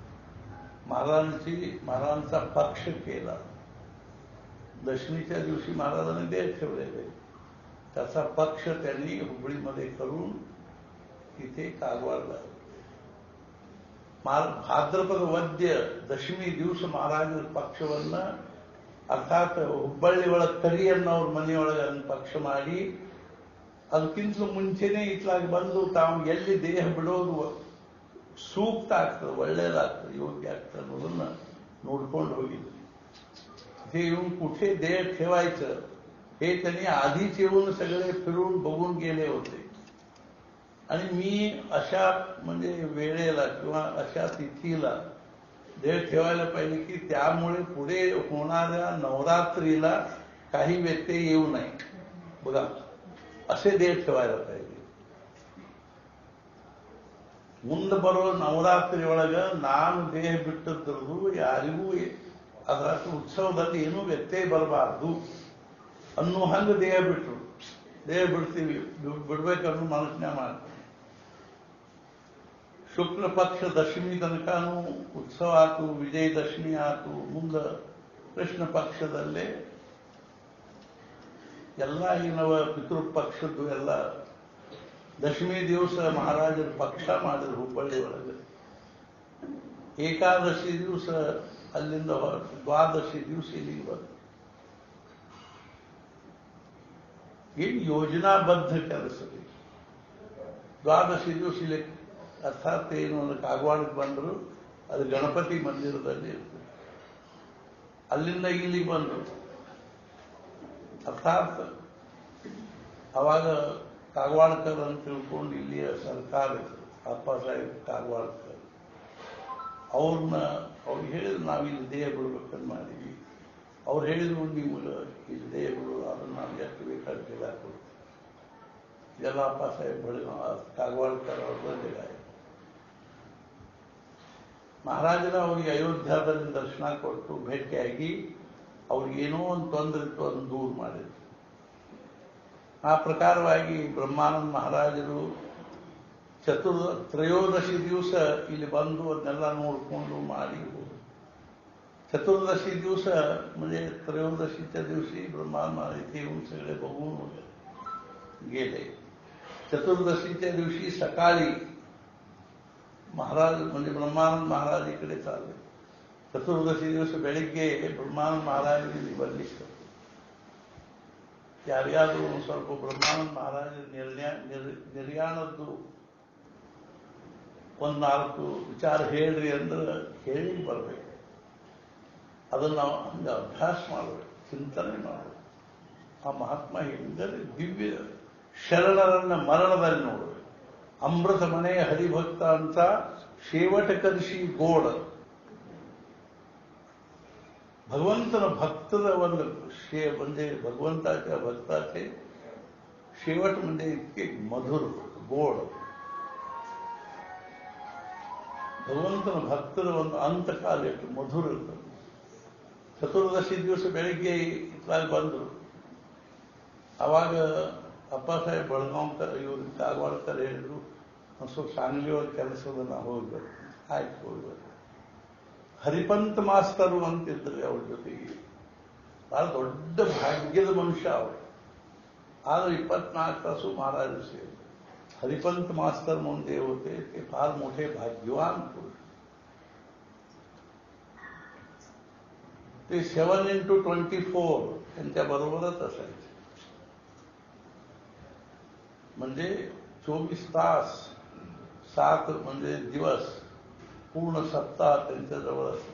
महाराजांचा पक्ष केला. दशमीच्या दिवशी महाराजांनी देह ठेवलेले, त्याचा पक्ष त्यांनी हुबळीमध्ये करून तिथे कागवाडला. भाद्रपद वद्य दशमी ದಿವಸ ಮಹಾರಾಜರ ಪಕ್ಷವನ್ನ ಅರ್ಥಾತ್ ಹುಬ್ಬಳ್ಳಿ ಒಳಗೆ ಕರಿಯಣ್ಣವ್ರ ಮನೆಯೊಳಗೆ ಪಕ್ಷ ಮಾಡಿ ಅದಕ್ಕಿಂತಲೂ ಮುಂಚೆನೇ ಇತ್ಲಾಗಿ ಬಂದು ತಾವು ಎಲ್ಲಿ ದೇಹ ಬಿಡೋದು ಸೂಕ್ತ ಆಗ್ತದೆ, ಒಳ್ಳೇದಾಗ್ತದೆ, ಯೋಗ್ಯ ಆಗ್ತದೆ ಅನ್ನೋದನ್ನ ನೋಡ್ಕೊಂಡು ಹೋಗಿದ್ರು. ते येऊन कुठे देह ठेवायचं हे त्यांनी आधीच येऊन सगळे फिरून बघून गेले होते. आणि मी अशा म्हणजे वेळेला किंवा अशा तिथीला देह ठेवायला पाहिजे की त्यामुळे पुढे होणाऱ्या नवरात्रीला काही व्यत्यय येऊ नये. बघा असे देह ठेवायला पाहिजे. ಮುಂದೆ ಬರೋ ನವರಾತ್ರಿ ಒಳಗೆ ನಾನು ದೇಹ ಬಿಟ್ಟದ್ದು ಯಾರಿಗೂ ಅದರ ಉತ್ಸವದಲ್ಲಿ ಏನೂ ವ್ಯತ್ಯಯ ಬರಬಾರದು ಅನ್ನೋ ಹಂಗೆ ದೇಹ ಬಿಟ್ಟರು. ದೇಹ ಬಿಡ್ತೀವಿ, ಬಿಡ್ಬೇಕನ್ನೋ ಮನಸ್ಸಿನ ಮಾಡಿ ಶುಕ್ಲ ಪಕ್ಷ ದಶಮಿ ತನಕನೂ ಉತ್ಸವ ಆತು, ವಿಜಯದಶಮಿ ಆತು. ಮುಂದೆ ಕೃಷ್ಣ ಪಕ್ಷದಲ್ಲೇ ಎಲ್ಲ ಈ ನವ ಪಿತೃಪಕ್ಷದ್ದು ಎಲ್ಲ ದಶಮಿ ದಿವಸ ಮಹಾರಾಜರ ಪಕ್ಷ ಮಾಡಿದ್ರು ಹುಬ್ಬಳ್ಳಿ ಒಳಗೆ. ಏಕಾದಶಿ ದಿವಸ ಅಲ್ಲಿಂದ ದ್ವಾದಶಿ ದಿವಸ ಇಲ್ಲಿಗೆ ಬಂತು. ಏನು ಯೋಜನಾಬದ್ಧ ಕೆಲಸ. ದ್ವಾದಶಿ ದಿವಸ ಇಲ್ಲಿ ಅರ್ಥಾತ್ ಏನು ಕಾಗವಾಡಕ್ಕೆ ಬಂದರು, ಅದು ಗಣಪತಿ ಮಂದಿರದಲ್ಲಿ ಇರ್ತದೆ. ಅಲ್ಲಿಂದ ಇಲ್ಲಿಗೆ ಬಂದರು. ಅರ್ಥಾತ್ ಅವಾಗ ಕಾಗವಾಡಕರ್ ಅಂತ ತಿಳ್ಕೊಂಡು ಇಲ್ಲಿಯ ಸರ್ಕಾರ ಅಪ್ಪ ಸಾಹೇಬ್ ಕಾಗವಾಡಕರ್ ಅವ್ರಿಗೆ ಹೇಳಿದ್ರು ನಾವು ಇಲ್ಲಿ ದೇಹ ಬಿಡ್ಬೇಕಂತ ಮಾಡಿದ್ವಿ. ಅವ್ರು ಹೇಳಿದ್ರು ನೀವು ಇಲ್ಲಿ ದೇಹ ಬಿಡೋದು ಅದನ್ನು ನಾವು ಎಷ್ಟು ಬೇಕಾದ್ರೆ ಜಗ ಕೊಡ್ತೀವಿ. ಇದೆಲ್ಲ ಅಪ್ಪ ಸಾಹೇಬ್ ಕಾಗವಾಡಕರ್ ಅವ್ರದ್ದೇ ಜಗ. ಮಹಾರಾಜರ ಅವರಿಗೆ ಅಯೋಧ್ಯಾದಲ್ಲಿ ದರ್ಶನ ಕೊಟ್ಟು ಭೇಟಿಯಾಗಿ ಅವ್ರಿಗೇನೋ ಒಂದು ತೊಂದರೆ ಇತ್ತು, ಅದನ್ನು ದೂರ ಮಾಡಿದ್ರು. ಆ ಪ್ರಕಾರವಾಗಿ ಬ್ರಹ್ಮಾನಂದ ಮಹಾರಾಜರು ತ್ರಯೋದಶಿ ದಿವಸ ಇಲ್ಲಿ ಬಂದು ಅದನ್ನೆಲ್ಲ ನೋಡಿಕೊಂಡು ಮಾಡಿ ಹೋದರು. चतुर्दशी दिवस म्हणजे त्रयोदशीच्या दिवशी ब्रह्मानंद महाराज इथे येऊन सगळे बघून गेले. चतुर्दशीच्या दिवशी सकाळी महाराज म्हणजे ब्रह्मानंद महाराज इकडे चालले. चतुर्दशी दिवस ಬೆಳಿಗ್ಗೆ ಬ್ರಹ್ಮಾನಂದ ಮಹಾರಾಜರಿಗೆ ಬರಲಿಕ್ಕೆ ಯಾರ್ಯಾರು ಸ್ವಲ್ಪ ಬ್ರಹ್ಮಾನಂದ ಮಹಾರಾಜ ನಿರ್ಯಾಣದ್ದು ಒಂದು 4 ವಿಚಾರ ಹೇಳ್ರಿ ಅಂದ್ರೆ ಹೇಳಿ ಬರಬೇಕು. ಅದನ್ನು ನಾವು ಹಂಗೆ ಅಭ್ಯಾಸ ಮಾಡಬೇಕು, ಚಿಂತನೆ ಮಾಡಬೇಕು. ಆ ಮಹಾತ್ಮ ಹೆಂಗರೆ ದಿವ್ಯ ಶರಣರನ್ನ ಮರಣದಲ್ಲಿ ನೋಡು. ಅಮೃತ ಮನೆಯ ಹರಿಭಕ್ತ ಅಂತ शेवट करशी गोड. भगवंतನ भक्तದ ಒಂದು म्हणजे भगवंताच्या भक्ताचे शेवट म्हणजे इतके मधुर गोड. ಭಗವಂತನ ಭಕ್ತರ ಒಂದು ಅಂತಕಾಲ ಎಷ್ಟು ಮಧುರ ಇರ್ತದೆ. ಚತುರ್ದಶಿ ದಿವಸ ಬೆಳಿಗ್ಗೆ ಇತ್ಲಾಗ ಬಂದರು. ಆವಾಗ ಅಪ್ಪಾಸಾಹೇಬ್ ಬಳಗಾಂವ್ಕರ್ ಇವರು ಕಾಗವಾಡಕರ್ ಹೇಳಿದ್ರು, ಸ್ವಲ್ಪ सांगलीवर ಕೆಲಸದ ನಾವು ಹೋಗ್ಬೇಕು. ಆಯ್ತು ಹೋಗ್ಬೇಕು. ಹರಿಪಂತ ಮಾಸ್ತರು ಅಂತಿದ್ರು ಅವ್ರ ಜೊತೆಗೆ. ಬಹಳ ದೊಡ್ಡ ಭಾಗ್ಯದ ಮನುಷ್ಯ ಅವರು. आजही 24 तास महाराज असेल. हरिपंत मास्तर म्हणून ते होते, ते फार मोठे भाग्यवान पुरुष. ते 7x24 त्यांच्या बरोबरच असायचे. म्हणजे 24 तास 7 म्हणजे दिवस पूर्ण सप्ताह त्यांच्या जवळ असते.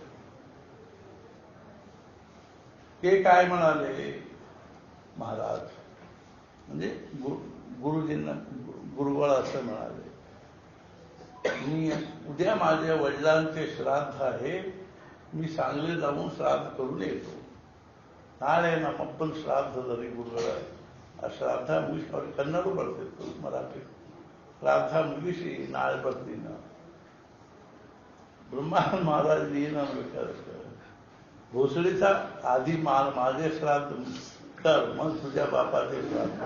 ते काय म्हणाले महाराज, म्हणजे गुरुजींना गुरुवार असं म्हणाले, मी उद्या माझ्या वडिलांचे श्राद्ध आहे, मी सांगली जाऊन श्राद्ध करून येतो. ನಾಳೆ ನಮ್ಮಪ್ಪನ ಶ್ರಾದ್ದದಲ್ಲಿ ಗುರುಗಳ ಆ ಶ್ರಾದ್ದ ಮುಗಿಸಿ ಅವ್ರಿಗೆ ಕನ್ನಡ ಬರ್ತಿತ್ತು, ಮರಾಠಿ ಶ್ರಾದ್ದ ಮುಗಿಸಿ ನಾಳೆ ಬರ್ತೀನಿ ನಾನು. ब्रह्मानंद महाराज ಏನು अनಬೇಕಾದ್ರೆ भोसडीचा आधी माझे श्राद्ध कर, मग तुझ्या बापाचे श्राद्ध.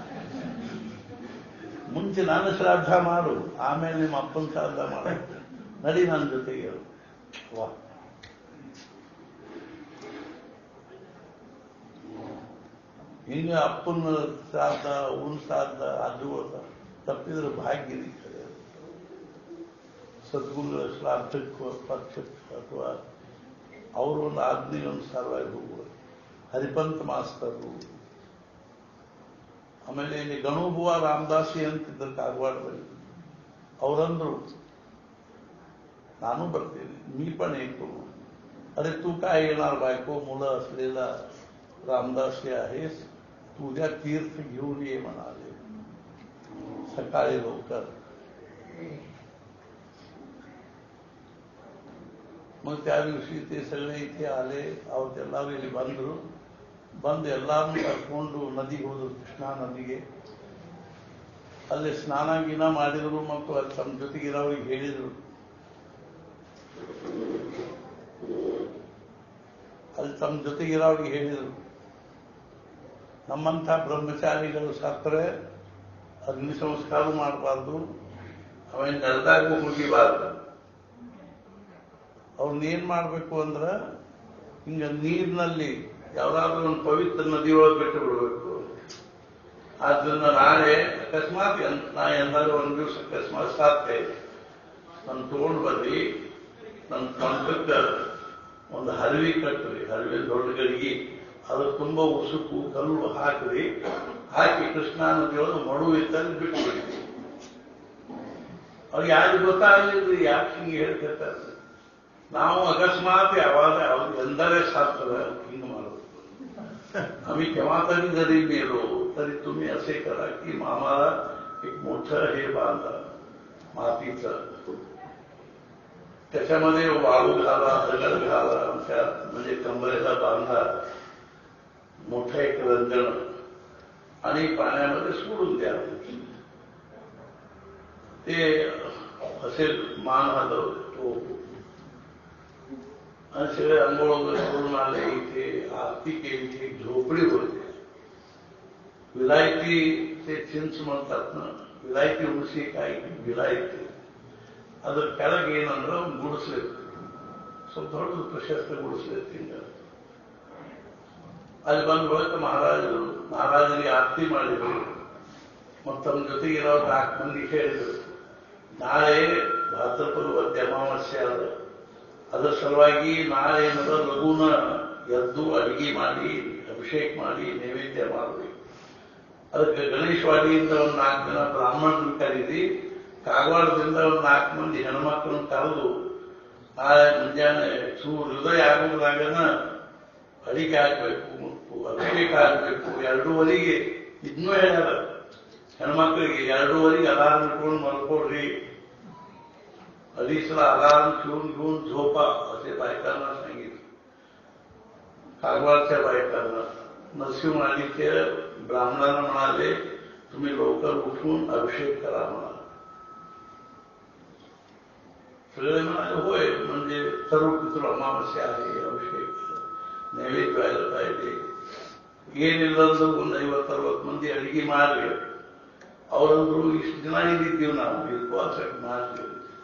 ಮುಂಚೆ ನಾನು ಶ್ರಾದ್ದ ಮಾಡು, ಆಮೇಲೆ ನಿಮ್ಮ ಅಪ್ಪನ ಶ್ರಾದ್ದ ಮಾಡ, ನಡಿ ನನ್ನ ಜೊತೆಗೆ. ವಾ, ಹಿಂಗೆ ಅಪ್ಪನ ಶ್ರಾದ್ದ ಅವನ ಶ್ರಾದ್ದ ಅದು ತಪ್ಪಿದ್ರೆ ಭಾಗ್ಯ ನಿಂತದೆ. ಸದ್ಗುರುಗಳ ಶ್ರಾದ್ದಕ್ಕೂ ಪಕ್ಷಕ್ಕೆ ಅಥವಾ ಅವರು ಒಂದು ಆಜ್ಞೆಯನುಸಾರವಾಗಿ ಹೋಗುವರು. ಹರಿಪಂತ ಮಾಸ್ತರು, ಆಮೇಲೆ ಇಲ್ಲಿ ಗಣುಬುವ ರಾಮದಾಸಿ ಅಂತಿದ್ದರು ಕಾಗವಾಡದಲ್ಲಿ. ಅವರಂದ್ರು ನಾನು बर्ತೀನಿ, मी पण येतो. अरे तू काय येणार, बायको मुलं असलेला रामदासी आहेस, तू उद्या तीर्थ घेऊन ये म्हणाले सकाळी लवकर. मग त्या दिवशी ते सगळे इथे आले. ಅವತ್ತೆಲ್ಲರೂ ಇಲ್ಲಿ ಬಂದರು. ಬಂದು ಎಲ್ಲರನ್ನೂ ಕರ್ಕೊಂಡು ನದಿಗೆ ಹೋದರು, ಕೃಷ್ಣಾ ನದಿಗೆ. ಅಲ್ಲಿ ಸ್ನಾನ ಗೀನ ಮಾಡಿದರು ಮತ್ತು ಅಲ್ಲಿ ತಮ್ಮ ಜೊತೆಗಿರೋರಿಗೆ ಹೇಳಿದರು. ಅಲ್ಲಿ ತಮ್ಮ ಜೊತೆಗಿರೋರಿಗೆ ಹೇಳಿದರು, ನಮ್ಮಂಥ ಬ್ರಹ್ಮಚಾರಿಗಳು ಸತ್ತರೆ ಅಗ್ನಿ ಸಂಸ್ಕಾರ ಮಾಡಬಾರ್ದು, ಅವನ್ ನೆಲದಾಗೂ ಮುಗಿಬಾರ್ದು. ಅವ್ರನ್ನೇನ್ ಮಾಡ್ಬೇಕು ಅಂದ್ರ ಹಿಂಗ ನೀರಿನಲ್ಲಿ ಯಾವ್ದಾದ್ರು ಒಂದು ಪವಿತ್ರ ನದಿಯೊಳಗೆ ಬಿಟ್ಟು ಬಿಡಬೇಕು. ಆದ್ರಿಂದ ನಾಳೆ ಅಕಸ್ಮಾತ್ ನಾ ಎಂದಾದ್ರೂ ಒಂದು ದಿವಸ ಅಕಸ್ಮಾತ್ ಸಾಧ್ಯ ನನ್ನ ತಗೊಂಡು ಬರ್ರಿ, ನನ್ನ ಕಂಠಕ್ಕೆ ಒಂದು ಹರವಿ ಕಟ್ಟ್ರಿ, ಹರವಿ ದೊಡ್ಡ ಗಡಿಗೆ, ಅದ್ರ ತುಂಬಾ ಉಸುಕು ಕಲ್ಲು ಹಾಕ್ರಿ, ಹಾಕಿ ಕೃಷ್ಣಾ ನದಿಯೊಳಗೆ ಮಡು ಇದ್ದಲ್ಲಿ ಬಿಟ್ಟು ಬಿಡಿ. ಅವ್ರಿಗೆ ಯಾರಿಗೆ ಗೊತ್ತಾಗಲಿಲ್ಲ ಯಾಕೆ ಹಿಂಗೆ ಹೇಳ್ತಿರ್ತಾರೆ. ನಾವು अकस्मात यावाला यंदारे सात्र हिंग मारतो. आम्ही केव्हा तरी जरी मेलो तरी तुम्ही असे करा की आम्हाला एक मोठं हे बांधा मातीचं, त्याच्यामध्ये वाळू घाला, दगड घाला, आमच्या म्हणजे कंबरेला बांधा, मोठं एक रंजन आणि पाण्यामध्ये सोडून द्या. ते असे मान हलवतो आणि सगळे अंघोळ वगैरे करून आले. इथे आरती केली, एक झोपडी होती. विलायती ते चिंच म्हणतात ना, विलायती ಹುಣಸಿ ಕಾಯಿ ವಿಲಾಯತಿ, ಅದ್ರ ಕೆಳಗೆ ಏನಂದ್ರೆ ಒಂದು ಗುಡಿಸ್ಲೆ, ಸ್ವಲ್ಪ ದೊಡ್ಡದು ಪ್ರಶಸ್ತ ಗುಡಿಸ್ಲೆ. ಅಲ್ಲಿ ಬಂದ ಬಳಿಕ ಮಹಾರಾಜರಿಗೆ ಆರತಿ ಮಾಡಿದ್ರು. ಮತ್ತು ತಮ್ಮ ಜೊತೆಗಿರೋ 4 ಮಂದಿ ಹೇಳಿದ್ರು, ನಾಳೆ ಭಾದ್ರಪದ ವದ್ಯ ಅಮಾವಾಸ್ಯೆ ಆದ, ಅದರ ಸಲುವಾಗಿ ನಾಳೆ ಏನಾದ್ರು ಲಘುನ ಎದ್ದು ಅಡಿಗೆ ಮಾಡಿ ಅಭಿಷೇಕ ಮಾಡಿ ನೈವೇದ್ಯ ಮಾಡಬೇಕು. ಅದಕ್ಕೆ ಗಣೇಶವಾಡಿಯಿಂದ ಒಂದು 4 ಜನ ಬ್ರಾಹ್ಮಣರನ್ನು ಕರೀರಿ, ಕಾಗವಾಡದಿಂದ ಒಂದು 4 ಮಂದಿ ಹೆಣ್ಮಕ್ಳನ್ನು ಕರೆದು ನಾಳೆ ಮುಂಜಾನೆ ಹೃದಯ ಆಗುವುದಾಗನ ಅಡಿಗೆ ಹಾಕಬೇಕು ಮತ್ತು ಅಭಿಷೇಕ ಆಗಬೇಕು. 2:30ಗೆ ಇದನ್ನೂ ಹೇಳ್ಯಾರ. ಹೆಣ್ಮಕ್ಳಿಗೆ 2:30 ಅಲಾರ್ಮ್ ಇಟ್ಕೊಂಡು ಮಲ್ಕೊಡ್ರಿ, 2 सला अलार्म घेऊन झोपा असे बायकांना सांगितलं. कारवारच्या बायकांना नरसिंहवाडीचे ब्राह्मणांना म्हणाले तुम्ही लवकर उठून अभिषेक करा म्हणाले. सगळे म्हणाले होय, म्हणजे सर्व पितृ अमावस्या आहे, अभिषेक ನೈವೇದ್ಯ व्हायला पाहिजे. ಏನಿಲ್ಲಂದ್ರೂ ಒಂದು 50-60 ಮಂದಿ ಅಡಿಗೆ ಮಾಡಿ ಅವರಂದ್ರು ಇಷ್ಟು ದಿನ ಇಲ್ಲಿದ್ದೀವಿ ನಾವು उपवास ಮಾಡ್ತೀವಿ.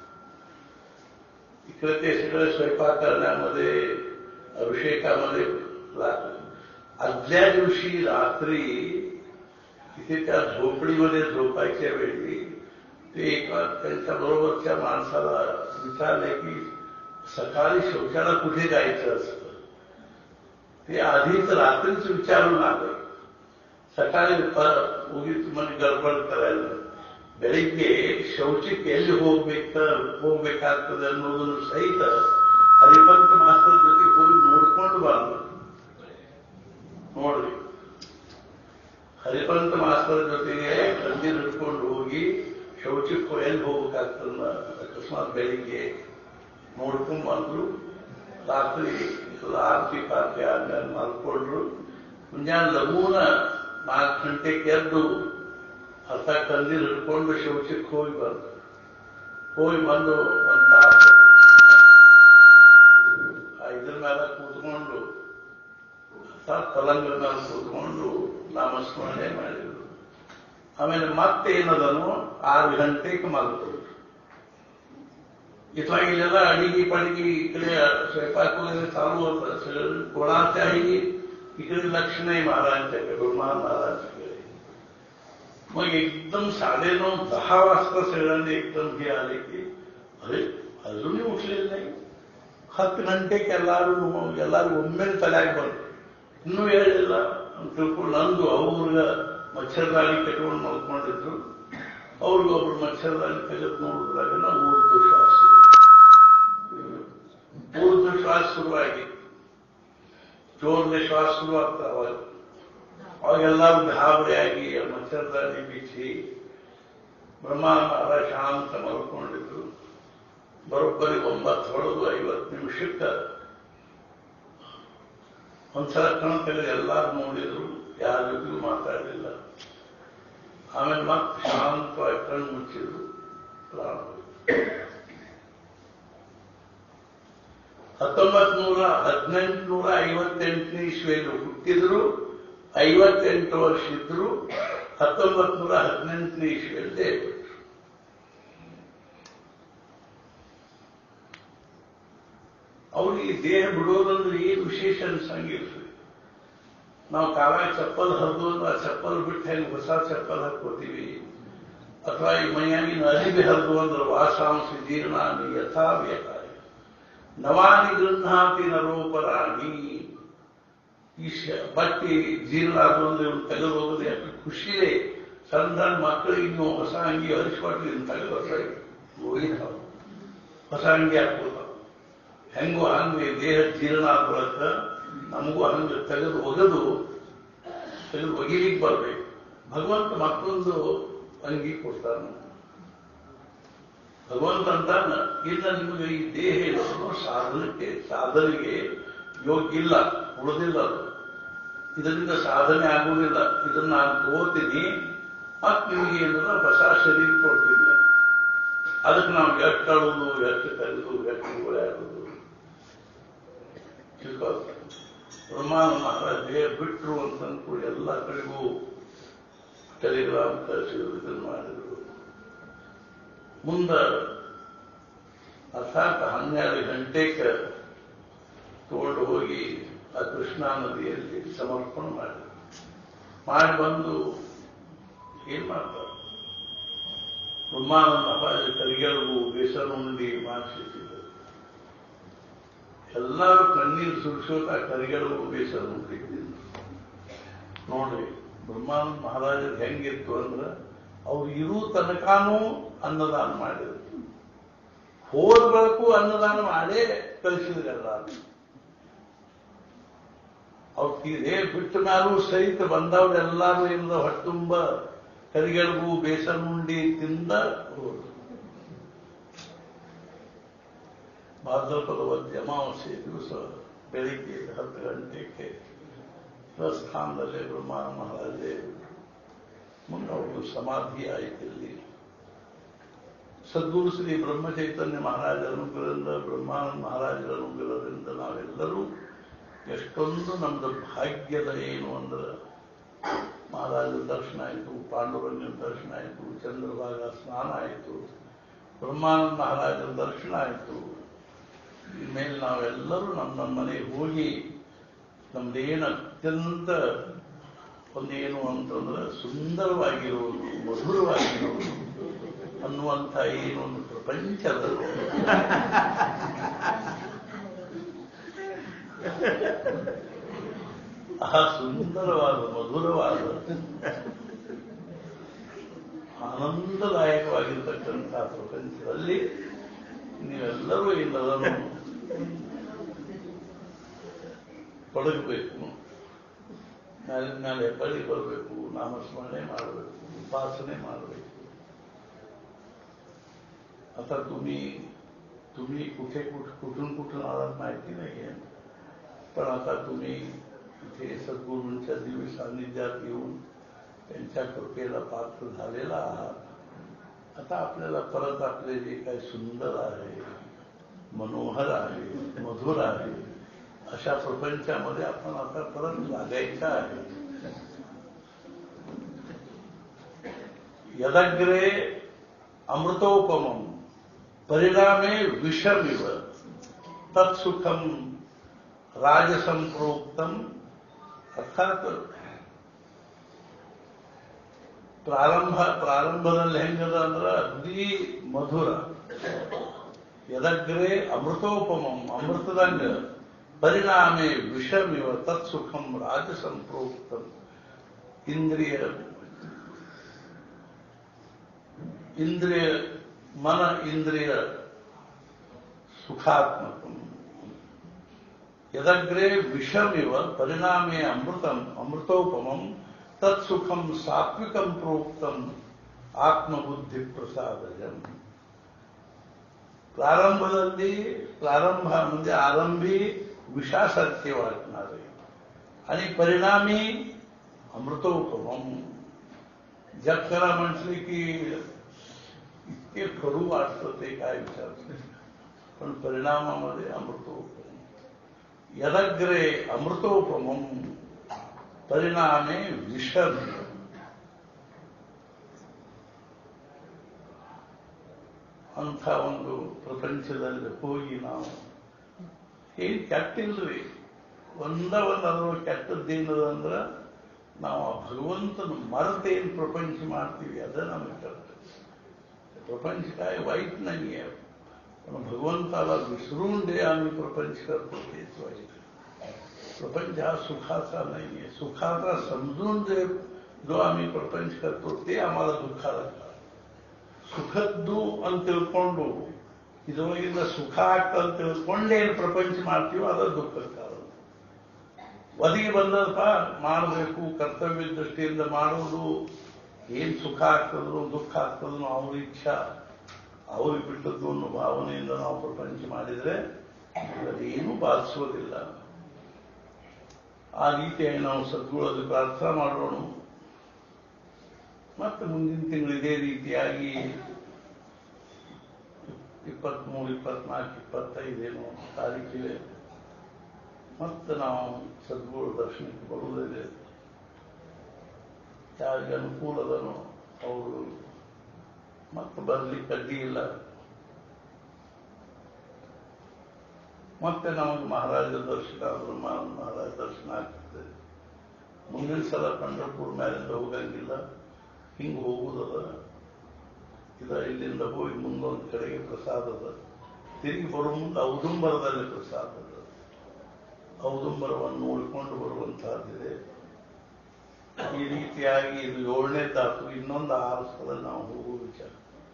इकडे ते सगळं स्वयंपाक करण्यामध्ये अभिषेकामध्ये आदल्या दिवशी रात्री तिथे त्या झोपडीमध्ये झोपायच्या वेळी ते एका त्यांच्या बरोबरच्या माणसाला विचारले की सकाळी शौचाला कुठे जायचं असतं. ते आधीच रात्रीच विचारून आले. सकाळी उगीच तुम्हाला गडबड करायला ಬೆಳಿಗ್ಗೆ ಶೌಚಕ್ಕೆ ಎಲ್ಲಿ ಹೋಗ್ಬೇಕಾಗ್ತದೆ ಅನ್ನೋದನ್ನು ಸಹಿತ ಹರಿಪಂತ ಮಾಸ್ತರ್ ಜೊತೆ ಹೋಗಿ ನೋಡ್ಕೊಂಡು ಬಂದ್ರು. ನೋಡ್ರಿ, ಹರಿಪಂತ ಮಾಸ್ತರ್ ಜೊತೆಗೆ ಕಂದಿನ ಹಿಡ್ಕೊಂಡು ಹೋಗಿ ಶೌಚಕ್ಕೆ ಎಲ್ಲಿ ಹೋಗ್ಬೇಕಾಗ್ತದ ಅಕಸ್ಮಾತ್ ಬೆಳಿಗ್ಗೆ ನೋಡ್ಕೊಂಡು ಬಂದ್ರು. ರಾತ್ರಿ ಆರತಿ ಪಾರ್ಟಿ ಆದ್ಮೇಲೆ ಮಲ್ಕೊಂಡ್ರು. ಮುಂಜಾನೆ ಲಘೂನ 4 ಗಂಟೆಗೆ ಎದ್ದು ಅರ್ಥ ಕಂದಿನ ಹಿಡ್ಕೊಂಡು ಶೌಚಕ್ಕೆ ಹೋಗಿ ಬಂದು ಒಂದು ತಾಸು ಇದ್ರ ಮೇಲೆ ಕೂತ್ಕೊಂಡು ಅರ್ಥಾತ್ ಪಲಂಗದ ಮೇಲೆ ಕೂತ್ಕೊಂಡು ನಾಮಸ್ಮರಣೆ ಮಾಡಿದ್ರು. ಆಮೇಲೆ ಮತ್ತೆ ಏನದನು 6 ಗಂಟೆಗೆ ಮಲ್ಕೊಂಡ್ರು. इथला गेलेला अडीगी पडगी इकडे स्वयंपाक वगैरे चालू होतं. सगळं कोणाच्या आई इकडे लक्ष नाही महाराजांच्याकडे, महाराज महाराजांच्याकडे. मग एकदम 9:30-10 वाजता सगळ्यांनी एकदम हे आले की अरे अजूनही उठलेलं नाही. 10 ಗಂಟೆಗೆ ಎಲ್ಲರೂ ಒಮ್ಮೆಲೆ ತಲೆಯಾಗಿ ಬಂತು. ಇನ್ನೂ ಹೇಳಿಲ್ಲ ಅಂತ ತಿಳ್ಕೊಂಡು ನಂದು ಅವ್ರಿಗೆ ಮಚ್ಚರದಾಳಿ ಕಟ್ಕೊಂಡು ಮಲ್ಕೊಂಡಿದ್ರು. ಅವ್ರಿಗೊಬ್ರು ಮಚ್ಚರದಾಳಿ ತೆಗೆದು ನೋಡಿದ್ರಾಗ ಊರ್ದು ಶ್ವಾಸ ಶುರುವಾಗಿ ಜೋರ್ಲೆ ಶ್ವಾಸ ಶುರುವಾಗ್ತಾವ. ಅವಾಗೆಲ್ಲರೂ ಗಾಬರಿಯಾಗಿ ಮಚ್ಚರದಾಳಿ ಬಿಚ್ಚಿ ಬ್ರಹ್ಮಾಂಡ ಶಾಂತ ಮಲ್ಕೊಂಡಿದ್ರು. ಬರೋಬ್ಬರಿ 9:50 ಒಂದ್ಸಲ ಕಣ ತೆಗೆದು ಎಲ್ಲರೂ ನೋಡಿದ್ರು, ಯಾರ ಜೊತೆಗೂ ಮಾತಾಡಲಿಲ್ಲ. ಆಮೇಲೆ ಮತ್ತೆ ಶಾಂತವಾಗಿ ಕಣ್ಣು ಮುಚ್ಚಿದ್ರು. 1858 ಇಸ್ವಿಯಲ್ಲಿ ಹುಟ್ಟಿದ್ರು, 58 ವರ್ಷ ಇದ್ರು. 1918 ಇಸ್ವಿಯಲ್ಲಿ ಅವ್ರಿಗೆ ದೇಹ ಬಿಡೋದಂದ್ರೆ ಏನು ವಿಶೇಷ ಅನ್ಸಂಗಿಲ್ಲ. ನಾವು ಕಾಲಾಗ ಚಪ್ಪಲ್ ಹರಿದು ಆ ಚಪ್ಪಲ್ ಬಿಟ್ಟು ಹೆಂಗೆ ಹೊಸ ಚಪ್ಪಲ್ ಹಾಕೋತೀವಿ, ಅಥವಾ ಈ ಮೈಯಾಗಿನ ಅರಿವಿ ಹರಿದು ಅಂದ್ರೆ ವಾಸಾಂಶ ಜೀರ್ಣಾನಿ ಯಥಾ ವ್ಯಕಾಯ ನವಾನಿ ಗೃಹಾತಿ ನರೋಪರಾಣಿ. ಈ ಬಟ್ಟೆ ಜೀರ್ಣ ಆದ್ರೆ ತೆಗೆದು ಹೋಗೋದೇ ಅಷ್ಟು ಖುಷಿಯೇ. ಸಣ್ಣ ಮಕ್ಕಳಿಗೆ ಇನ್ನು ಹೊಸ ಅಂಗಿ ಹರಿಸ್ಕೊಟ್ಲಿ ತೆಗೆದು ಹೊಸ ಅಂಗಿ ಹಾಕೋದು. ಹೆಂಗೋ ಹಂಗೆ ದೇಹ ಜೀರ್ಣ ಆಗೋಳಕ ನಮಗೂ ಹಂಗೆ ತೆಗೆದು ಒಗಿಲಿಕ್ಕೆ ಬರ್ಬೇಕು. ಭಗವಂತ ಮತ್ತೊಂದು ಅಂಗಿ ಕೊಡ್ತಾನೆ. ಭಗವಂತ ಅಂತಾನ ಇಲ್ಲ ನಿಮಗೆ ಈ ದೇಹ ಸಾಧನೆಗೆ ಯೋಗ್ಯ ಇಲ್ಲ, ಉಳಿದಿಲ್ಲ, ಅದು ಇದರಿಂದ ಸಾಧನೆ ಆಗುವುದಿಲ್ಲ. ಇದನ್ನ ನಾನು ತಗೋತೀನಿ, ಮತ್ತೆ ನಿಮಗೆ ಏನಾರ ಹೊಸ ಶರೀರ ಕೊಡ್ತೀನಿ. ಅದಕ್ಕೆ ನಾವು ಎಷ್ಟು ಅಳುವುದು, ಎಷ್ಟು ತೆಗೆದು, ಎಷ್ಟು ಓಡಾಡುವುದು. ಬ್ರಹ್ಮಾಂಡ ಮಹಾರಾಜ ದೇಹ ಬಿಟ್ರು ಅಂತಂದು ಎಲ್ಲ ಕಡೆಗೂ ಟೆಲಿಗ್ರಾಮ್ ಕಳಿಸಿದ್ರು, ಇದನ್ನು ಮಾಡಿದ್ರು. ಮುಂದೆ ಅರ್ಥಾತ್ 12 ಗಂಟೆಗೆ ತಗೊಂಡು ಹೋಗಿ ಆ ಕೃಷ್ಣಾ ನದಿಯಲ್ಲಿ ಸಮರ್ಪಣೆ ಮಾಡಿ ಬಂದು ಏನ್ ಮಾಡ್ತಾರೆ, ಬ್ರಹ್ಮಾಂಡ ಮಹಾರಾಜ ಕರಿಗೆಳಗು ಬೇಸರ ಉಂಡಿ ಮಾಡಿಸಿದ್ರು. ಎಲ್ಲರೂ ಕಣ್ಣೀರು ಸುರಿಸೋತ ಕರಿಗೆಳಗು ಬೇಸರ ಉಂಡಿದ್ರು. ನೋಡ್ರಿ ಬ್ರಹ್ಮಾಂಡ ಮಹಾರಾಜರು ಹೆಂಗಿತ್ತು ಅಂದ್ರೆ ಅವ್ರು ಇರೂ ತನಕನೂ ಅನ್ನದಾನ ಮಾಡಿದ್ರು. ಹೋದ ಬಳಕು ಅನ್ನದಾನ ಮಾಡೇ ಕಲಿಸಿದ್ರಲ್ಲ. ಅವ್ರು ತೀರೇ ಬಿಟ್ಟ ಮೇಲೂ ಸಹಿತ ಬಂದವ್ರೆಲ್ಲರೂ ಇಂದ ಹೊಟ್ಟುಂಬ ಕರಿಗಡುಬು ಬೇಸನ್ ಉಂಡಿ ತಿಂದ ಹೋದರು. ಭಾದ್ರಪದ ಅಮಾವಾಸ್ಯೆ ದಿವಸ ಬೆಳಿಗ್ಗೆ 10 ಗಂಟೆಗೆ ಸ್ಥಾನದಲ್ಲಿ ಬ್ರಹ್ಮಾನಂದ ಮಹಾರಾಜೇ ಮುಂದೆ ಅವರು ಸಮಾಧಿ ಆಯಿತು. ಇಲ್ಲಿ ಸದ್ಗುರು ಶ್ರೀ ಬ್ರಹ್ಮಚೈತನ್ಯ ಮಹಾರಾಜರ ಅನುಗ್ರಹದಿಂದ, ಬ್ರಹ್ಮಾನಂದ ಮಹಾರಾಜರ ಅನುಗ್ರಹದಿಂದ ನಾವೆಲ್ಲರೂ ಎಷ್ಟೊಂದು ನಮ್ದು ಭಾಗ್ಯದ ಏನು ಅಂದ್ರೆ ಮಹಾರಾಜರ ದರ್ಶನ ಆಯಿತು, ಪಾಂಡುರಂಗನ ದರ್ಶನ ಆಯಿತು, ಚಂದ್ರಭಾಗ ಸ್ನಾನ ಆಯಿತು, ಬ್ರಹ್ಮಾನಂದ ಮಹಾರಾಜರ ದರ್ಶನ ಆಯಿತು. ಇನ್ಮೇಲೆ ನಾವೆಲ್ಲರೂ ನಮ್ಮ ಮನೆಗೆ ಹೋಗಿ ನಮ್ದೇನು ಅತ್ಯಂತ ಒಂದೇನು ಅಂತಂದ್ರೆ ಸುಂದರವಾಗಿರುವುದು, ಮಧುರವಾಗಿರುವುದು ಅನ್ನುವಂಥ ಏನು ಒಂದು ಪ್ರಪಂಚದ ಆ ಸುಂದರವಾದ ಮಧುರವಾದ ಆನಂದದಾಯಕವಾಗಿರ್ತಕ್ಕಂಥ ಪ್ರಪಂಚದಲ್ಲಿ ನೀವೆಲ್ಲರೂ ಏನದನ್ನು ಪಡಗಬೇಕು, ಮೇಲಿನ ಮೇಲೆ ಬಳಿ ಬರಬೇಕು, ನಾಮಸ್ಮರಣೆ ಮಾಡಬೇಕು, ಉಪಾಸನೆ ಮಾಡಬೇಕು. आता तुम्ही कुठे कुठून आलात माहिती नाहीये, पण आता तुम्ही इथे सद्गुरूंच्या दिव्य सान्निध्यात येऊन त्यांच्या कृपेला पात्र झालेला आहात. आता आपल्याला परत आपले जे काही सुंदर आहे, मनोहर आहे, मधुर आहे अशा प्रपंचामध्ये आपण आता परत लागायचं आहे. यदग्रे अमृतोपमम परिणामे विषमिव तत्सुखम राजसंप्रोक्तम. अर्थात ಪ್ರಾರಂಭದಲ್ಲಿ ಹೆಂಗದ ಅಂದ್ರೆ ಅಗ್ದಿ ಮಧುರ. ಯದಗ್ರೆ ಅಮೃತೋಪಮಂ ಅಮೃತದಂಗ ಪರಿಣಾಮೆ ವಿಷಮಿವ ತತ್ಸುಖಂ ರಾಜಸಂಪ್ರೋಕ್ತಂ. ಇಂದ್ರಿಯ मन इंद्रिय सुखात्मकम. यदग्रे विषमिव परिणामे अमृतम अमृतोपमम तत्सुखम सात्विकम प्रोक्तम आत्मबुद्धि प्रसादजम. प्रारंभ म्हणजे आरंभी विषासारखे वाटणारे आणि परिणामी अमृतोपमम. जग करा म्हटले की इतके खरू वाटतं ते काय विचारत, पण परिणामामध्ये अमृतोपम. यदग्रे अमृतोपमम ಪರಿಣಾಮೆ ವಿಷಮ. ಅಂಥ ಒಂದು ಪ್ರಪಂಚದಲ್ಲಿ ಹೋಗಿ ನಾವು ಏನು ಕೆಟ್ಟಿಲ್ರಿ, ಒಂದರ ಕೆಟ್ಟದ್ದೇನದಂದ್ರೆ ನಾವು ಆ ಭಗವಂತನ ಮರೆತೇನು ಪ್ರಪಂಚ ಮಾಡ್ತೀವಿ अदा नಮಗೆ कळतं. प्रपंच काय वाईट नाहीये, पण भगवंताला विसरून जे आम्ही प्रपंच करतो तेच वाईट. प्रपंच हा सुखाचा नाहीये. सुखाचा समजून जो आम्ही प्रपंच करतो ते आम्हाला दुःखाला काढतं. ಸುಖದ್ದು ಅಂತ ತಿಳ್ಕೊಂಡು ಇದರೊಳಗಿಂದ ಸುಖ ಆಗ್ತಂತ ತಿಳ್ಕೊಂಡೇನು ಪ್ರಪಂಚ ಮಾಡ್ತೀವೋ ಅದ ದುಃಖದ ಕಾರಣ. ಒದಗಿ ಬಂದಪ್ಪ ಮಾಡಬೇಕು, ಕರ್ತವ್ಯ ದೃಷ್ಟಿಯಿಂದ ಮಾಡೋದು, ಏನ್ ಸುಖ ಆಗ್ತದೋ ದುಃಖ ಆಗ್ತದೋ ಅವ್ರ ಇಚ್ಛಾ, ಅವ್ರಿಗೆ ಬಿಟ್ಟದ್ದು ಅನ್ನೋ ಭಾವನೆಯಿಂದ ನಾವು ಪ್ರಪಂಚ ಮಾಡಿದ್ರೆ ಅದೇನೂ ಬಾಧಿಸೋದಿಲ್ಲ. ಆ ರೀತಿಯಾಗಿ ನಾವು ಸದ್ಗುಣದ ಪ್ರಾರ್ಥನಾ ಮಾಡೋಣ. ಮತ್ತೆ ಮುಂದಿನ ತಿಂಗಳು ಇದೇ ರೀತಿಯಾಗಿ 23, 24, 25 ತಾರೀಕಿಗೆ ಮತ್ತೆ ನಾವು ಸದ್ಗುರು ದರ್ಶನಕ್ಕೆ ಬರುವುದಿದೆ. ಯಾರಿಗೆ ಅನುಕೂಲದನೋ ಅವರು ಮತ್ತೆ ಬರ್ಲಿಕ್ಕೆ ಅಡ್ಡಿ ಇಲ್ಲ. ಮತ್ತೆ ನಮಗೆ ಮಹಾರಾಜರ ದರ್ಶನ, ಬ್ರಹ್ಮಾನಂದ ಮಹಾರಾಜ ದರ್ಶನ ಆಗ್ತದೆ. ಮುಂದಿನ ಸಲ ಪಂಢರಪುರ ಮೇಲಿಂದ ಹೋಗಂಗಿಲ್ಲ, ಹಿಂಗೆ ಹೋಗುವುದದ. ಇಲ್ಲಿಂದ ಹೋಗಿ ಮುಂದೊಂದು ಕಡೆಗೆ ಪ್ರಸಾದ ಅದ, ತಿರುಗಿ ಬರುವ ಮುಂದೆ ಔದುಂಬರದಲ್ಲಿ ಪ್ರಸಾದ ಅದ. ಔದುಂಬರವನ್ನು ನೋಡಿಕೊಂಡು ಬರುವಂತಹದ್ದಿದೆ. ಈ ರೀತಿಯಾಗಿ ಇದು 7ನೇ ತಾಸು. ಇನ್ನೊಂದು 6 ಸಲ ನಾವು ಹೋಗುವ ವಿಚಾರ.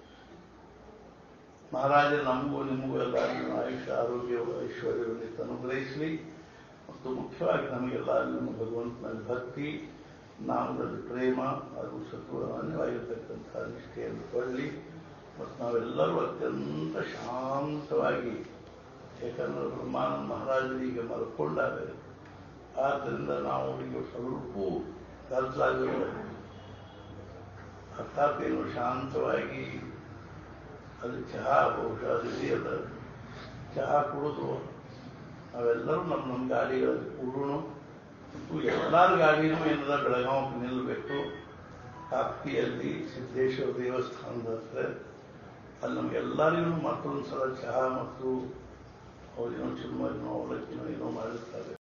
ಮಹಾರಾಜ ನಮಗೂ ನಿಮಗೂ ಎಲ್ಲರಿಗೂ ಆಯುಷ್ಯ, ಆರೋಗ್ಯ, ಐಶ್ವರ್ಯವನ್ನು ಅನುಗ್ರಹಿಸಲಿ. ಮತ್ತು ಮುಖ್ಯವಾಗಿ ನಮಗೆಲ್ಲರಿಗೂ ಭಗವಂತನಲ್ಲಿ ಭಕ್ತಿ, ನಾಮದಲ್ಲಿ ಪ್ರೇಮ ಹಾಗೂ ಸತ್ವಮಾನ್ಯವಾಗಿರ್ತಕ್ಕಂಥ ನಿಷ್ಠೆಯನ್ನು ಕೊಳ್ಳಿ ಮತ್ತು ನಾವೆಲ್ಲರೂ ಅತ್ಯಂತ ಶಾಂತವಾಗಿ, ಯಾಕಂದ್ರೆ ಬ್ರಹ್ಮಾನಂದ ಮಹಾರಾಜರಿಗೆ ಮಲ್ಕೊಂಡಾಗ ಆದ್ದರಿಂದ ನಾವು ಈಗ ಸ್ವಲ್ಪ ಖರ್ಚಾಗಲ್ಲ, ಅರ್ಥಾತ್ ಏನು ಶಾಂತವಾಗಿ ಅದು ಚಹಾ ಬಹುಶಃ ಅದ ಚಹಾ ಕುಡಿದು ನಾವೆಲ್ಲರೂ ನಮ್ಮ ಗಾಡಿಗಳಲ್ಲಿ ಕೂಡೋಣ. ಮತ್ತು ಎಲ್ಲರ ಗಾಡಿನೂ ಏನದ ಬೆಳಗಾವಿಗೆ ನಿಲ್ಲಬೇಕು. ಕಾಪ್ತಿಯಲ್ಲಿ ಸಿದ್ದೇಶ್ವರ ದೇವಸ್ಥಾನದ ಹತ್ರ ಅಲ್ಲಿ ನಮಗೆಲ್ಲರಿಗೂ ಮತ್ತೊಂದು ಸಲ ಚಹಾ ಮತ್ತು ಅವ್ರೇನೋ ಚುರುಮರಿನೋ ಅವಲಕ್ಕಿನೋ ಏನೋ ಮಾಡಿರ್ತಾರೆ.